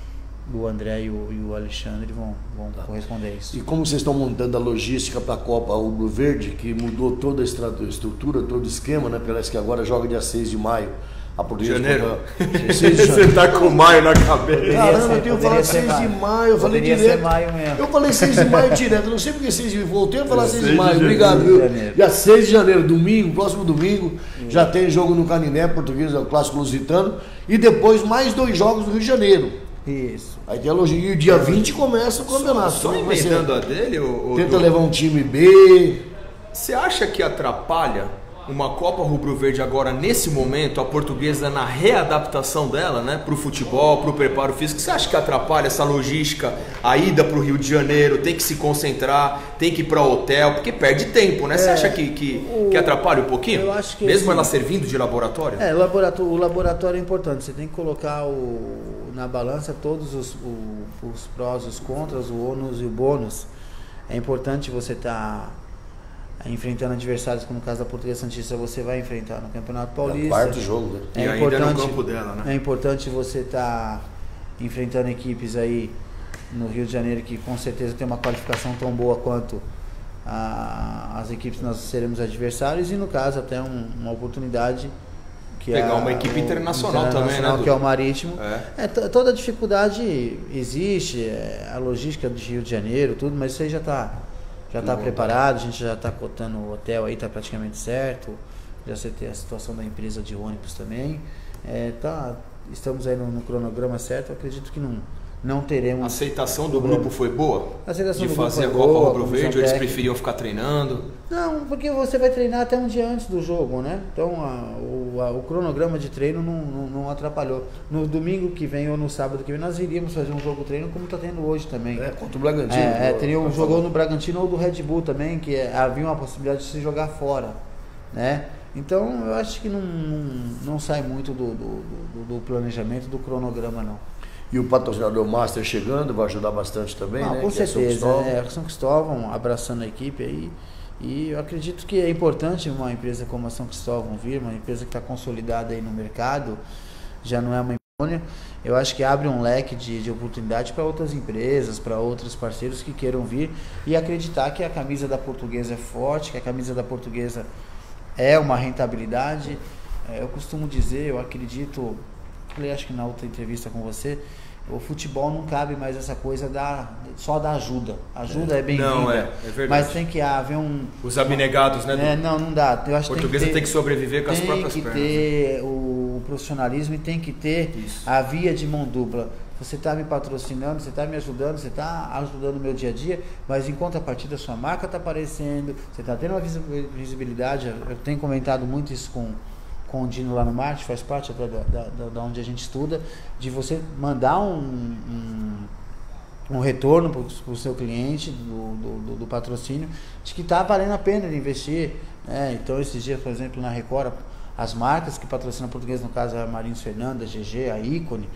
o André e o, e o Alexandre vão, vão tá. corresponder a isso. E como vocês estão montando a logística para a Copa Rubro Verde, que mudou toda a estrutura, todo o esquema, né? Parece que agora joga dia seis de maio. A Portuguesa janeiro. seis de Você tá com maio na cabeça. Caramba, eu tenho falado seis de maio, eu falei Poderia direto. ser maio mesmo. Eu falei seis de maio direto, não sei porque seis de voltei a falar É, seis seis de maio. de Obrigado, janeiro. viu? Dia seis de janeiro, domingo, próximo domingo, hum. já tem jogo no Caniné, Portuguesa, o Clássico Lusitano, e depois mais dois jogos no Rio de Janeiro. Isso. Aí tem a logística, e dia vinte começa o campeonato. Só, só emendando a dele, o, o tenta do... levar um time B. Você acha que atrapalha uma Copa Rubro Verde agora, nesse momento, a Portuguesa na readaptação dela, né, para o futebol, para o preparo físico? Você acha que atrapalha essa logística, a ida para o Rio de Janeiro, tem que se concentrar, tem que ir para o hotel, porque perde tempo, né? Você é, acha que, que, o... que atrapalha um pouquinho? Eu acho que mesmo assim, ela servindo de laboratório? É, o laboratório, o laboratório é importante, você tem que colocar o, na balança todos os, o, os prós, os contras, o ônus e o bônus. É importante você estar... Tá enfrentando adversários, como no caso da Portuguesa Santista, você vai enfrentar no Campeonato Paulista. É o quarto jogo, né? É e importante, ainda no campo dela, né? É importante você estar tá enfrentando equipes aí no Rio de Janeiro que com certeza tem uma qualificação tão boa quanto a, as equipes que nós seremos adversários, e no caso até um, uma oportunidade que pegar a, uma equipe internacional, internacional também, né? Que é o Marítimo. É. É, toda a dificuldade existe, é, a logística do Rio de Janeiro, tudo, mas isso aí já está já está preparado, a gente já está cotando o hotel aí, está praticamente certo. Já sei ter a situação da empresa de ônibus também. É, tá, estamos aí no, no cronograma certo, eu acredito que não, não teremos... A aceitação do grupo foi boa? A aceitação de do grupo fazer foi a Copa boa, Rubro Verde, ou eles preferiam ficar treinando? Não, porque você vai treinar até um dia antes do jogo, né? Então a, o, a, o cronograma de treino não, não, não atrapalhou. No domingo que vem ou no sábado que vem nós iríamos fazer um jogo treino como está tendo hoje também. É, contra o Bragantino. É, é, teria um jogo no Bragantino ou do Red Bull também, que é, havia uma possibilidade de se jogar fora, né? Então eu acho que não, não, não sai muito do, do, do, do planejamento, do cronograma não. E o patrocinador Master chegando vai ajudar bastante também, não, né? Com que certeza, é é, São Cristóvão abraçando a equipe aí. E eu acredito que é importante uma empresa como a São Cristóvão vir, uma empresa que está consolidada aí no mercado, já não é uma impônia. Eu acho que abre um leque de, de oportunidade para outras empresas, para outros parceiros que queiram vir e acreditar que a camisa da Portuguesa é forte, que a camisa da Portuguesa é uma rentabilidade. É, eu costumo dizer, eu acredito, falei acho que na outra entrevista com você, o futebol não cabe mais essa coisa da, só da ajuda. Ajuda é, é bem-vinda. Não, é, é verdade. Mas tem que haver um... Os abnegados, né? É, não, não dá. Eu acho a portuguesa tem que, ter, tem que sobreviver com as próprias pernas. Tem que ter o profissionalismo e tem que ter Isso. a via de mão dupla. Você está me patrocinando, você está me ajudando, você está ajudando o meu dia a dia, mas em contrapartida a sua marca está aparecendo, você está tendo uma visibilidade. Eu tenho comentado muito isso com... com o Dino lá no marketing, faz parte da, da, da, da onde a gente estuda, de você mandar um, um, um retorno para o seu cliente, do, do, do patrocínio, de que está valendo a pena ele investir. Né? Então, esses dias, por exemplo, na Record, as marcas que patrocinam a Portuguesa, no caso a Marins Fernando, a G G, a Ícone,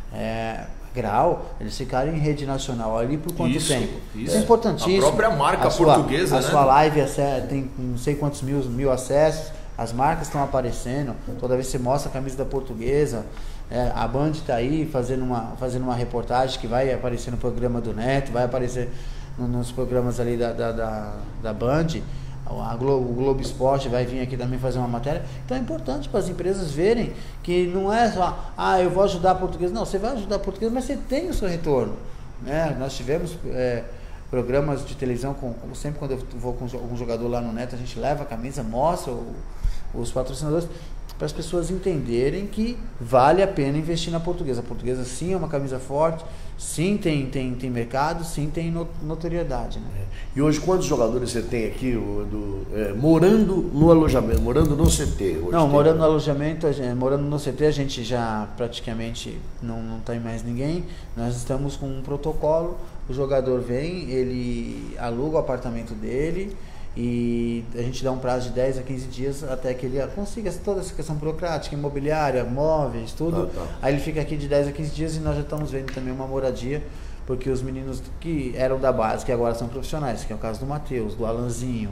é, Grau, eles ficaram em rede nacional ali por quanto isso, tempo? Isso. Isso é importantíssimo. A própria marca a sua, portuguesa, a né? A sua live tem não sei quantos mil, mil acessos. As marcas estão aparecendo, toda vez que você mostra a camisa da Portuguesa, é, a Band está aí fazendo uma, fazendo uma reportagem que vai aparecer no programa do Neto, vai aparecer no, nos programas ali da, da, da, da Band. a Globo, o Globo Esporte vai vir aqui também fazer uma matéria. Então é importante para as empresas verem que não é só, ah, eu vou ajudar a portuguesa. Não, você vai ajudar a portuguesa, mas você tem o seu retorno. Né? Nós tivemos é, programas de televisão, com, sempre quando eu vou com algum jogador lá no Neto, a gente leva a camisa, mostra o, os patrocinadores, para as pessoas entenderem que vale a pena investir na portuguesa. A portuguesa sim é uma camisa forte, sim tem, tem, tem mercado, sim tem notoriedade. Né? É. E hoje quantos jogadores você tem aqui o, do, é, morando no alojamento, morando no C T? Hoje não, tem... morando no alojamento, gente, morando no C T a gente já praticamente não, não tem mais ninguém. Nós estamos com um protocolo, o jogador vem, ele aluga o apartamento dele, e a gente dá um prazo de dez a quinze dias até que ele consiga toda essa questão burocrática, imobiliária, móveis, tudo. Ah, tá. Aí ele fica aqui de dez a quinze dias e nós já estamos vendo também uma moradia, porque os meninos que eram da base, que agora são profissionais, que é o caso do Matheus, do Alanzinho,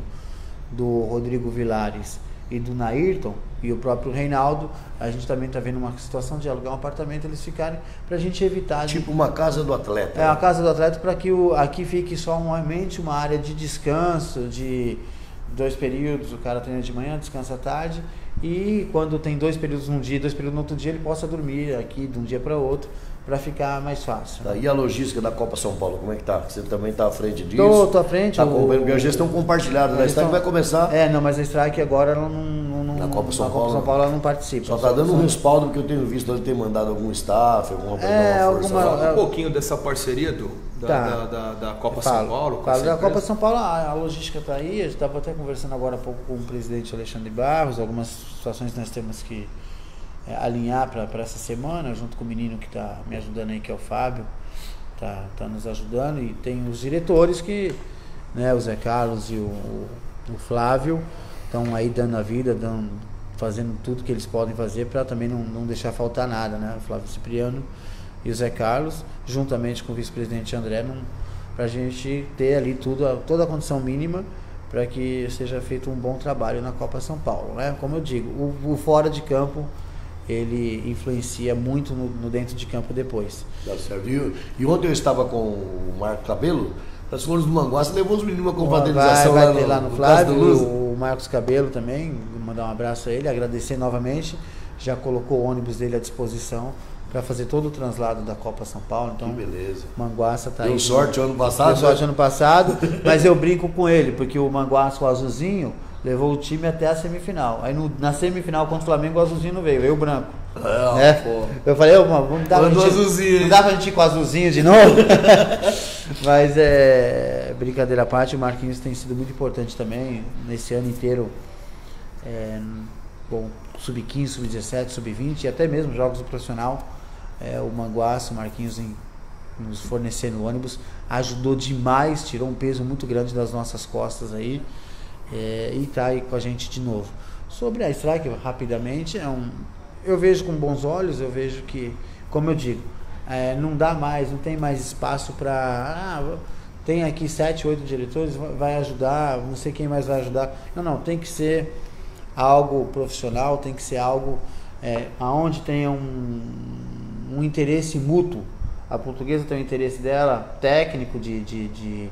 do Rodrigo Vilares e do Nairton, e o próprio Reinaldo, a gente também está vendo uma situação de alugar um apartamento, eles ficarem, para a gente evitar... Tipo de, uma casa do atleta. É, né? A casa do atleta, para que o, aqui fique somente uma área de descanso, de dois períodos, o cara treina de manhã, descansa à tarde, e quando tem dois períodos num dia e dois períodos no outro dia, ele possa dormir aqui de um dia para outro, para ficar mais fácil. Tá, e a logística da Copa São Paulo, como é que tá? Você também está à frente disso? Tô, tô à frente. Tá o, porque a gestão compartilhada da Strike vai começar... É, não, mas a Strike agora ela não... não na Copa São, na Paulo, Copa São Paulo ela não participa. Só está dando um respaldo, porque eu tenho visto ele ter mandado algum staff, alguma coisa. É, alguma, Fala um pouquinho dessa parceria do, da, tá. da, da, da Copa falo, São Paulo. Falo da Copa São Paulo, a, a logística está aí, a gente estava até conversando agora há pouco com o presidente Alexandre Barros, algumas situações que nós temos que é, alinhar para essa semana, junto com o menino que está me ajudando aí, que é o Fábio, está tá nos ajudando, e tem os diretores que, né, o Zé Carlos e o, o Flávio, estão aí dando a vida, dando, fazendo tudo que eles podem fazer para também não, não deixar faltar nada, né? O Flávio Cipriano e o Zé Carlos, juntamente com o vice-presidente André, para a gente ter ali tudo, toda a condição mínima para que seja feito um bom trabalho na Copa São Paulo, né? Como eu digo, o, o fora de campo ele influencia muito no, no dentro de campo depois. Tá certo. E, e ontem eu estava com o Marco Cabelo, nós fomos no Manguaça, levou os meninos para confraternização vai, vai lá, ter no, lá no, no Flávio, do o Marcos Cabelo também, vou mandar um abraço a ele, agradecer novamente, já colocou o ônibus dele à disposição para fazer todo o translado da Copa São Paulo, então que beleza. Manguaça está aí. Deu sorte ano passado? Deu sorte ano passado, mas eu brinco com ele, porque o Manguaça, o azulzinho, levou o time até a semifinal. Aí no, na semifinal contra o Flamengo, o azulzinho não veio, veio o branco. Ah, né? Pô. Eu falei, oh, mano, vamos dar pra gente, azulzinho. Não dá pra gente ir com o azulzinho de novo? Mas é brincadeira à parte, o Marquinhos tem sido muito importante também nesse ano inteiro. É, bom, sub quinze, sub dezessete, sub vinte e até mesmo jogos do profissional. É, o Manguaça, o Marquinhos em, nos fornecendo ônibus, ajudou demais, tirou um peso muito grande das nossas costas aí. É, e está aí com a gente de novo. Sobre a Strike, rapidamente, é um, eu vejo com bons olhos, eu vejo que, como eu digo, é, não dá mais, não tem mais espaço para... Ah, tem aqui sete, oito diretores, vai ajudar, não sei quem mais vai ajudar. Não, não, tem que ser algo profissional, tem que ser algo é, onde tenha um, um interesse mútuo. A Portuguesa tem o interesse dela, técnico, de... de, de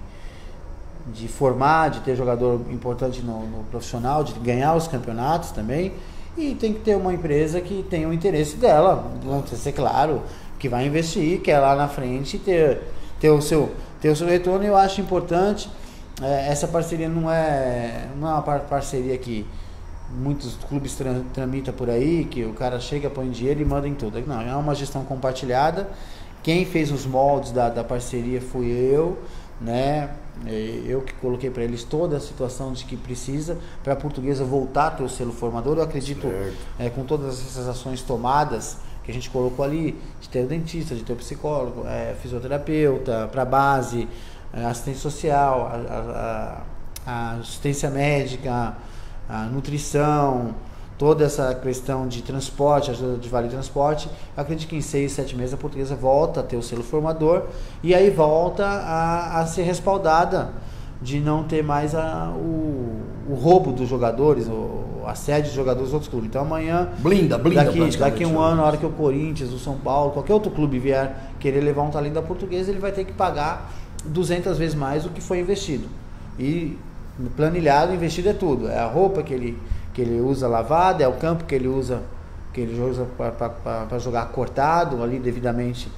de formar, de ter jogador importante no, no profissional, de ganhar os campeonatos também, e tem que ter uma empresa que tenha o interesse dela, vamos ser claro, que vai investir, que é lá na frente ter, ter, o, seu, ter o seu retorno. Eu acho importante, é, essa parceria não é, não é uma parceria que muitos clubes tra, tramitam por aí, que o cara chega, põe dinheiro e manda em tudo. Não, é uma gestão compartilhada. Quem fez os moldes da, da parceria fui eu, né? Eu que coloquei para eles toda a situação de que precisa para a Portuguesa voltar a ter o selo formador. Eu acredito, é, com todas essas ações tomadas que a gente colocou ali, de ter o dentista, de ter o psicólogo, é, fisioterapeuta, para a base, é, assistência social, a, a, a assistência médica, a nutrição, toda essa questão de transporte, ajuda de vale transporte. Eu acredito que em seis, sete meses a Portuguesa volta a ter o selo formador e aí volta a, a ser respaldada de não ter mais a, o, o roubo dos jogadores, o assédio dos jogadores dos outros clubes. Então amanhã, blinda, blinda daqui, daqui um ano, na hora que o Corinthians, o São Paulo, qualquer outro clube vier querer levar um talento da Portuguesa, ele vai ter que pagar duzentas vezes mais do que foi investido. E planilhado, investido é tudo. É a roupa que ele, que ele usa lavada, é o campo que ele usa, que ele usa para jogar cortado, ali devidamente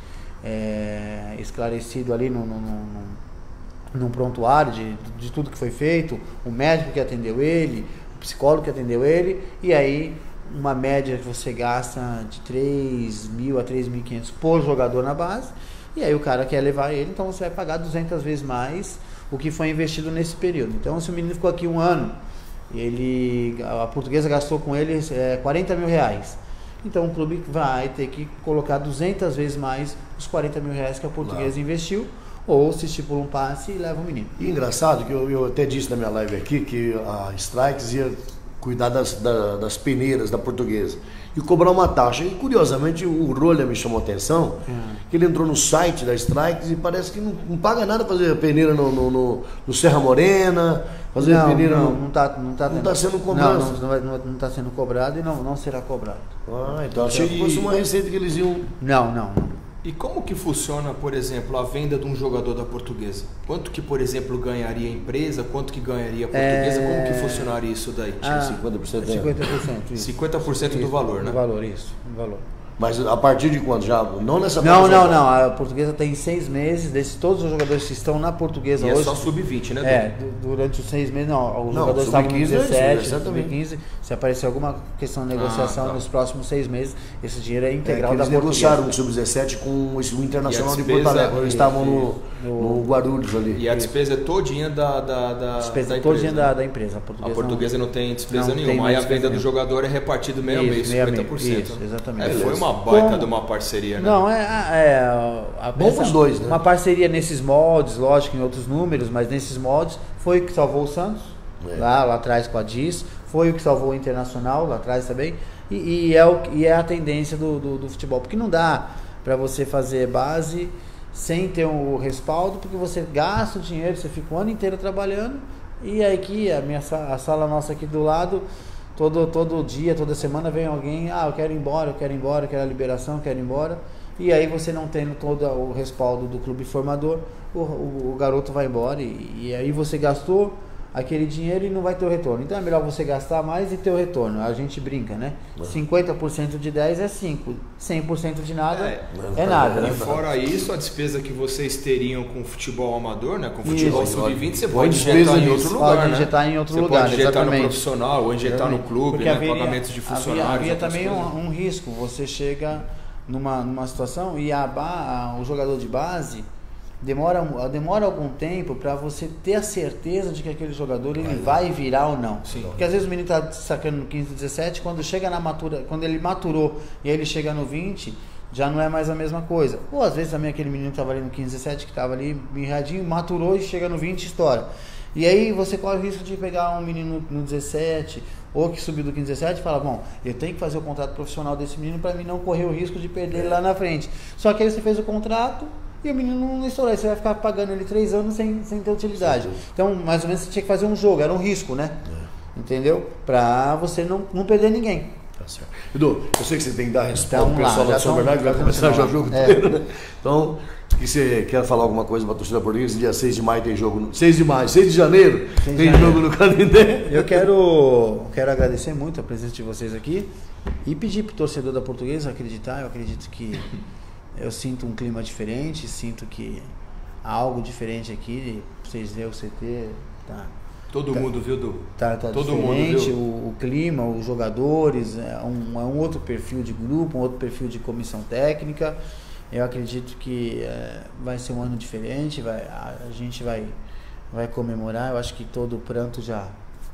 é, esclarecido ali no, no, no, no prontuário de, de tudo que foi feito, o médico que atendeu ele, o psicólogo que atendeu ele, e aí uma média que você gasta de três mil a três mil e quinhentos por jogador na base, e aí o cara quer levar ele, então você vai pagar duzentas vezes mais o que foi investido nesse período. Então se o menino ficou aqui um ano, ele, a Portuguesa gastou com ele é, quarenta mil reais, então o clube vai ter que colocar duzentas vezes mais os quarenta mil reais que a Portuguesa claro. investiu, ou se estipula um passe e leva o menino. E engraçado que eu, eu até disse na minha live aqui que a Strikes ia cuidar das, da, das peneiras da Portuguesa e cobrar uma taxa. E curiosamente o Rolha me chamou a atenção, hum. que ele entrou no site da Strikes e parece que não, não paga nada fazer a peneira no, no, no, no Serra Morena, fazer não, a peneira não, no... não está não tá não tá sendo cobrado. Não, não, não, não tá sendo cobrado e não, não será cobrado. Ah, então achei que fosse uma receita que eles iam... Não, não, não. E como que funciona, por exemplo, a venda de um jogador da Portuguesa? Quanto que, por exemplo, ganharia a empresa? Quanto que ganharia a Portuguesa? É... Como que funcionaria isso daí? Ah, cinquenta por cento. cinquenta por cento. Isso. cinquenta por cento isso, do valor, né? Do valor, isso. Do valor. Mas a partir de quando? Já? Não nessa Não, não, não. A Portuguesa tem seis meses, desses todos os jogadores que estão na Portuguesa e hoje. é só sub vinte, né? É, durante os seis meses, não. Os não, jogadores estavam no dezessete, sub quinze. Se aparecer alguma questão de negociação ah, tá. nos próximos seis meses, esse dinheiro é integral é, da eles Portuguesa. negociaram o sub dezessete com esse, o Internacional de Porto Alegre. Eles estavam no, no, no Guarulhos ali. E a despesa é todinha da, da, da, despesa da é todinha empresa. Da, da empresa. A Portuguesa, a portuguesa não, não tem despesa não nenhuma. Tem Aí a venda do nenhuma. jogador é repartido meio a meio, cinquenta por cento. Isso, exatamente. É, foi uma baita Como? de uma parceria. Né? Não, é, é a, bom os dois, né? Uma parceria nesses moldes, lógico, em outros números, mas nesses moldes foi o que salvou o Santos, é. lá, lá atrás com a D I S, foi o que salvou o Internacional, lá atrás também, e, e, é, o, e é a tendência do, do, do futebol, porque não dá para você fazer base sem ter o um respaldo, porque você gasta o dinheiro, você fica o ano inteiro trabalhando, e aí aqui, a, minha, a sala nossa aqui do lado, todo, todo dia, toda semana vem alguém, ah, eu quero ir embora, eu quero ir embora, eu quero a liberação, eu quero ir embora. E aí você não tendo todo o respaldo do clube formador, o, o, o garoto vai embora e, e aí você gastou aquele dinheiro e não vai ter o retorno. Então é melhor você gastar mais e ter o retorno. A gente brinca, né? cinquenta por cento de dez é cinco, cem por cento de nada é, é nada. E né? fora isso, a despesa que vocês teriam com futebol amador, né? Com futebol sub vinte, você pode injetar em outro lugar, pode né? injetar em outro você lugar, pode injetar exatamente. no profissional ou injetar no clube, né? Haveria, pagamentos de funcionários. Havia, havia também um, um risco, você chega numa, numa situação e a, a, o jogador de base demora, demora algum tempo para você ter a certeza de que aquele jogador ele vai virar ou não. Sim. Porque às vezes o menino está sacando no quinze, dezessete, quando chega na matura, quando ele maturou e aí ele chega no vinte, já não é mais a mesma coisa. Ou às vezes também aquele menino que estava ali no quinze, dezessete, que estava ali mirradinho, maturou e chega no vinte e estoura. E aí você corre o risco de pegar um menino no dezessete ou que subiu do quinze, dezessete e fala, bom, eu tenho que fazer o contrato profissional desse menino para mim não correr o risco de perder ele lá na frente. Só que aí você fez o contrato e o menino não estourou, aí você vai ficar pagando ele três anos sem, sem ter utilidade. Então, mais ou menos, você tinha que fazer um jogo, era um risco, né? É. Entendeu? Pra você não, não perder ninguém. Tá certo. Edu, eu sei que você tem que dar resposta então, pro pessoal da São Bernardo, vai começar já o jogo é. inteiro, né? Então, e você quer falar alguma coisa para a torcida portuguesa? Dia seis de maio tem jogo, no... seis de maio, seis de janeiro seis tem de janeiro. jogo no Canindé. Eu quero, quero agradecer muito a presença de vocês aqui e pedir pro torcedor da Portuguesa acreditar, eu acredito que eu sinto um clima diferente, sinto que há algo diferente aqui, vocês veem o C T, tá... Todo tá, mundo, viu, Du? Tá, tá Todo diferente, mundo, viu? O, o clima, os jogadores, é um, é um outro perfil de grupo, um outro perfil de comissão técnica. Eu acredito que é, vai ser um ano diferente, vai, a, a gente vai, vai comemorar. Eu acho que todo o pranto já,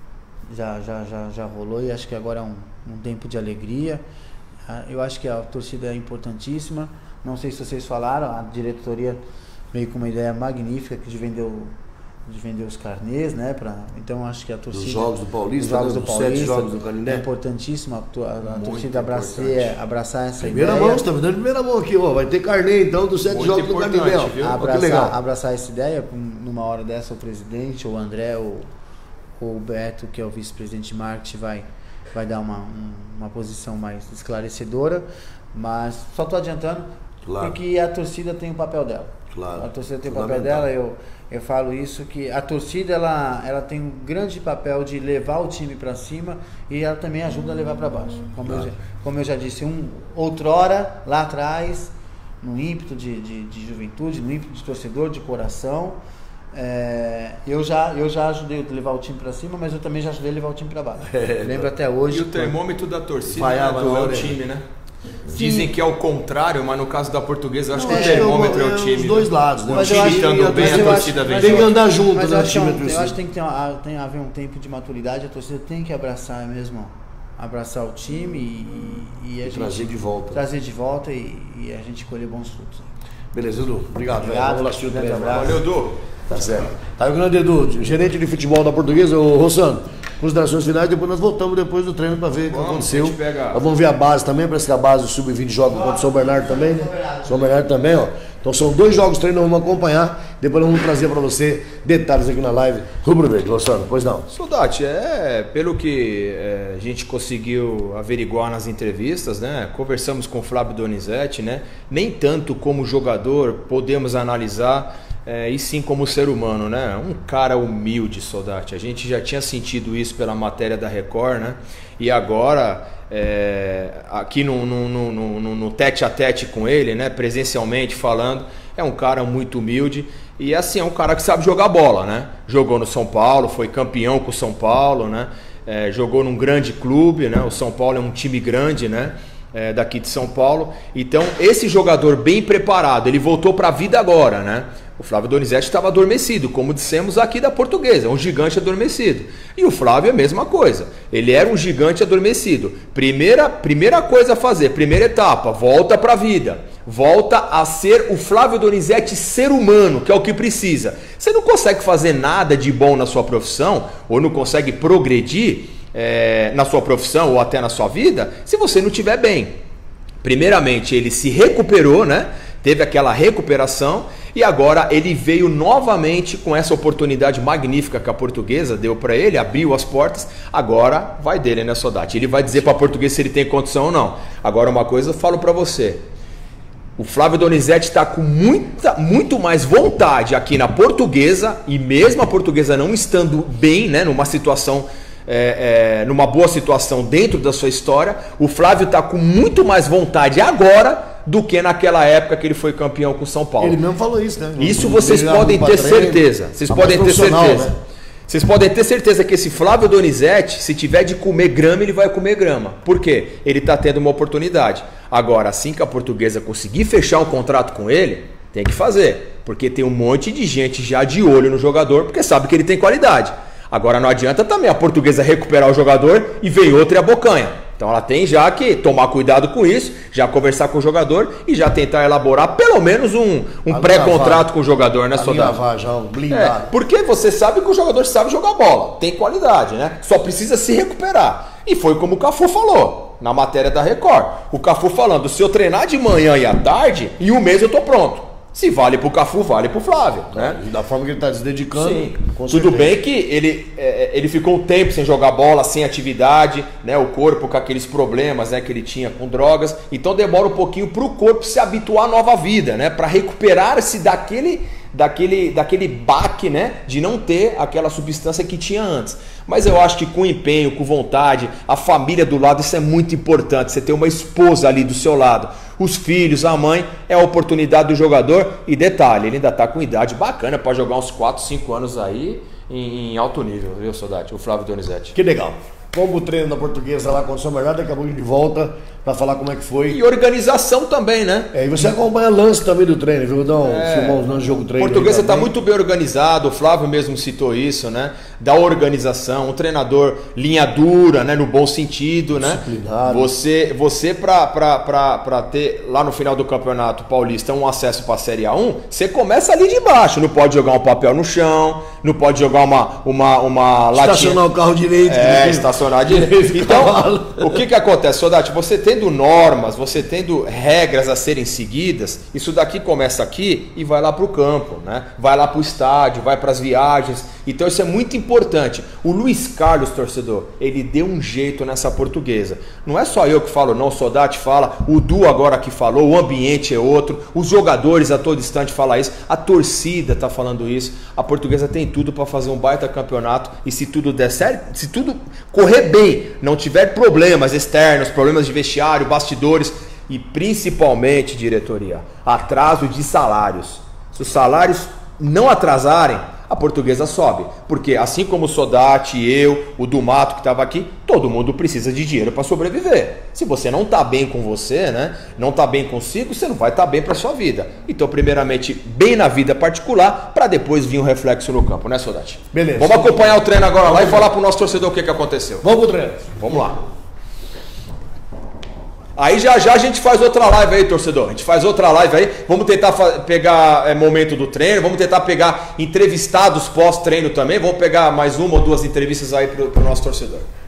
já, já, já, já rolou e acho que agora é um, um tempo de alegria. Eu acho que a torcida é importantíssima. Não sei se vocês falaram, a diretoria veio com uma ideia magnífica que de vender, o, de vender os carnês, né? Pra, então acho que a torcida... Os jogos do Paulista, jogos do Paulista, sete jogos do Canindé. É importantíssimo a, a, a torcida abraçar, abraçar essa primeira ideia. Mão, você tá me dando primeira mão aqui, ó. Vai ter carnê então dos sete Muito jogos do Canindé. Abraçar, que legal. abraçar essa ideia, numa hora dessa o presidente, o André, o, o Beto, que é o vice-presidente de marketing, vai, vai dar uma, um, uma posição mais esclarecedora. Mas só estou adiantando, Claro. Porque a torcida tem o papel dela. Claro. A torcida tem o papel dela, eu, eu falo isso, que a torcida ela, ela tem um grande papel de levar o time para cima e ela também ajuda a levar para baixo. Como, claro. eu, como eu já disse, um, outrora, lá atrás, no ímpeto de, de, de juventude, no ímpeto de torcedor, de coração, é, eu, já, eu já ajudei a levar o time para cima, mas eu também já ajudei a levar o time para baixo. É, lembro até hoje. E o termômetro da torcida né, não é o time, né? Sim. Dizem que é o contrário, mas no caso da Portuguesa, eu acho não, que o termômetro eu, é o time. Os dois lados, né? O time estando bem, a torcida vem. Tem que andar junto, mas né? Eu acho, time um, eu acho que tem que ter uma, tem que haver um tempo de maturidade, a torcida tem que abraçar mesmo, abraçar o time e, e, e a gente trazer de volta. Trazer de volta e, e a gente colher bons frutos. Beleza, Edu. Obrigado, Obrigado. velho. Vamos lá assistir o grande abraço. Valeu, Edu. Tá certo. Tá aí o grande Edu, gerente de futebol da Portuguesa, o Rossano. Considerações finais, depois nós voltamos depois do treino para ver o que aconteceu. Pega... Nós vamos ver a base também, parece que a base sub vinte joga contra o São Bernardo também, né? São Bernardo também, ó. Então são dois jogos de treino, nós vamos acompanhar. Depois nós vamos trazer para você detalhes aqui na live. Rubro Verde, Rossano, pois não. Soldati, é, pelo que é, a gente conseguiu averiguar nas entrevistas, né? Conversamos com o Flávio Donizete, né? Nem tanto como jogador podemos analisar. É, e sim como ser humano, né? Um cara humilde, Soldati. A gente já tinha sentido isso pela matéria da Record, né? E agora, é, aqui no, no, no, no, no tete a tete com ele, né? Presencialmente falando, é um cara muito humilde. E assim, é um cara que sabe jogar bola, né? Jogou no São Paulo, foi campeão com o São Paulo, né? É, jogou num grande clube, né? O São Paulo é um time grande, né? É, daqui de São Paulo. Então, esse jogador bem preparado, ele voltou para a vida agora, né? O Flávio Donizete estava adormecido, como dissemos aqui da Portuguesa, um gigante adormecido. E o Flávio é a mesma coisa, ele era um gigante adormecido. Primeira, primeira coisa a fazer, primeira etapa, volta para a vida. Volta a ser o Flávio Donizete ser humano, que é o que precisa. Você não consegue fazer nada de bom na sua profissão, ou não consegue progredir é, na sua profissão ou até na sua vida, se você não estiver bem. Primeiramente, ele se recuperou, né? Teve aquela recuperação e agora ele veio novamente com essa oportunidade magnífica que a Portuguesa deu para ele, abriu as portas, agora vai dele, né, Soldati? Ele vai dizer para a Portuguesa se ele tem condição ou não. Agora uma coisa eu falo para você, o Flávio Donizete está com muita, muito mais vontade aqui na Portuguesa, e mesmo a Portuguesa não estando bem, né, numa situação... É, é, numa boa situação dentro da sua história, o Flávio está com muito mais vontade agora do que naquela época que ele foi campeão com o São Paulo. Ele mesmo falou isso, né? Isso vocês podem ter certeza. Vocês podem ter certeza. Né? Vocês podem ter certeza que esse Flávio Donizete, se tiver de comer grama, ele vai comer grama. Por quê? Ele está tendo uma oportunidade. Agora, assim que a Portuguesa conseguir fechar um contrato com ele, tem que fazer. Porque tem um monte de gente já de olho no jogador, porque sabe que ele tem qualidade. Agora não adianta também a Portuguesa recuperar o jogador e vem outro e abocanha. Então ela tem já que tomar cuidado com isso, já conversar com o jogador e já tentar elaborar pelo menos um, um pré-contrato com o jogador, né, Soldado? Já blindado. É, porque você sabe que o jogador sabe jogar bola, tem qualidade, né? Só precisa se recuperar. E foi como o Cafu falou na matéria da Record. O Cafu falando, se eu treinar de manhã e à tarde, em um mês eu tô pronto. Se vale pro Cafu, vale pro Flávio, né? Da forma que ele está se dedicando. Sim. Tudo bem que ele, é, ele ficou um tempo sem jogar bola, sem atividade, né? O corpo com aqueles problemas, né, que ele tinha com drogas. Então demora um pouquinho pro corpo se habituar à nova vida, né? Para recuperar-se daquele, daquele, daquele baque, né? De não ter aquela substância que tinha antes. Mas eu acho que com empenho, com vontade, a família do lado, isso é muito importante. Você ter uma esposa ali do seu lado, os filhos, a mãe, é a oportunidade do jogador. E detalhe, ele ainda está com idade bacana para jogar uns quatro, cinco anos aí em, em alto nível, viu, Soldati? O Flávio Donizete. Que legal. Vamos pro treino da Portuguesa lá com o São Bernardo, daqui a pouco a gente volta para falar como é que foi. E organização também, né? É, e você acompanha lance também do treino, viu? Dão é, filmar os lances do jogo treino. Portuguesa está muito bem organizado, o Flávio mesmo citou isso, né? Da organização, um treinador linha dura, né? No bom sentido, né? Disciplinado. Você, você para ter lá no final do Campeonato Paulista um acesso para a Série A um, você começa ali de baixo, não pode jogar um papel no chão, não pode jogar uma, uma, uma latinha. Estacionar o carro direito. É, estacionar direito. Então, o que que acontece, Soldati? Você tendo normas, você tendo regras a serem seguidas, isso daqui começa aqui e vai lá para o campo, né? Vai lá para o estádio, vai para as viagens, Então isso é muito importante. O Luiz Carlos, torcedor, ele deu um jeito nessa Portuguesa. Não é só eu que falo, não, o Sodati fala, o Du agora que falou, o ambiente é outro, os jogadores a todo instante falam isso, a torcida tá falando isso. A Portuguesa tem tudo para fazer um baita campeonato e se tudo der certo, se tudo correr bem, não tiver problemas externos, problemas de vestiário, bastidores e principalmente, diretoria, atraso de salários. Se os salários não atrasarem, a Portuguesa sobe. Porque assim como o Sodati, eu, o Dumato que estava aqui, todo mundo precisa de dinheiro para sobreviver. Se você não está bem com você, né, não está bem consigo, você não vai estar tá bem para sua vida. Então, primeiramente, bem na vida particular, para depois vir um reflexo no campo, né, Sodati? Beleza. Vamos acompanhar o treino agora lá e falar pro nosso torcedor o que, que aconteceu. Vamos pro treino. Vamos lá. Aí já já a gente faz outra live aí, torcedor. A gente faz outra live aí. Vamos tentar pegar é, momento do treino. Vamos tentar pegar entrevistados pós-treino também. Vamos pegar mais uma ou duas entrevistas aí pro, pro nosso torcedor.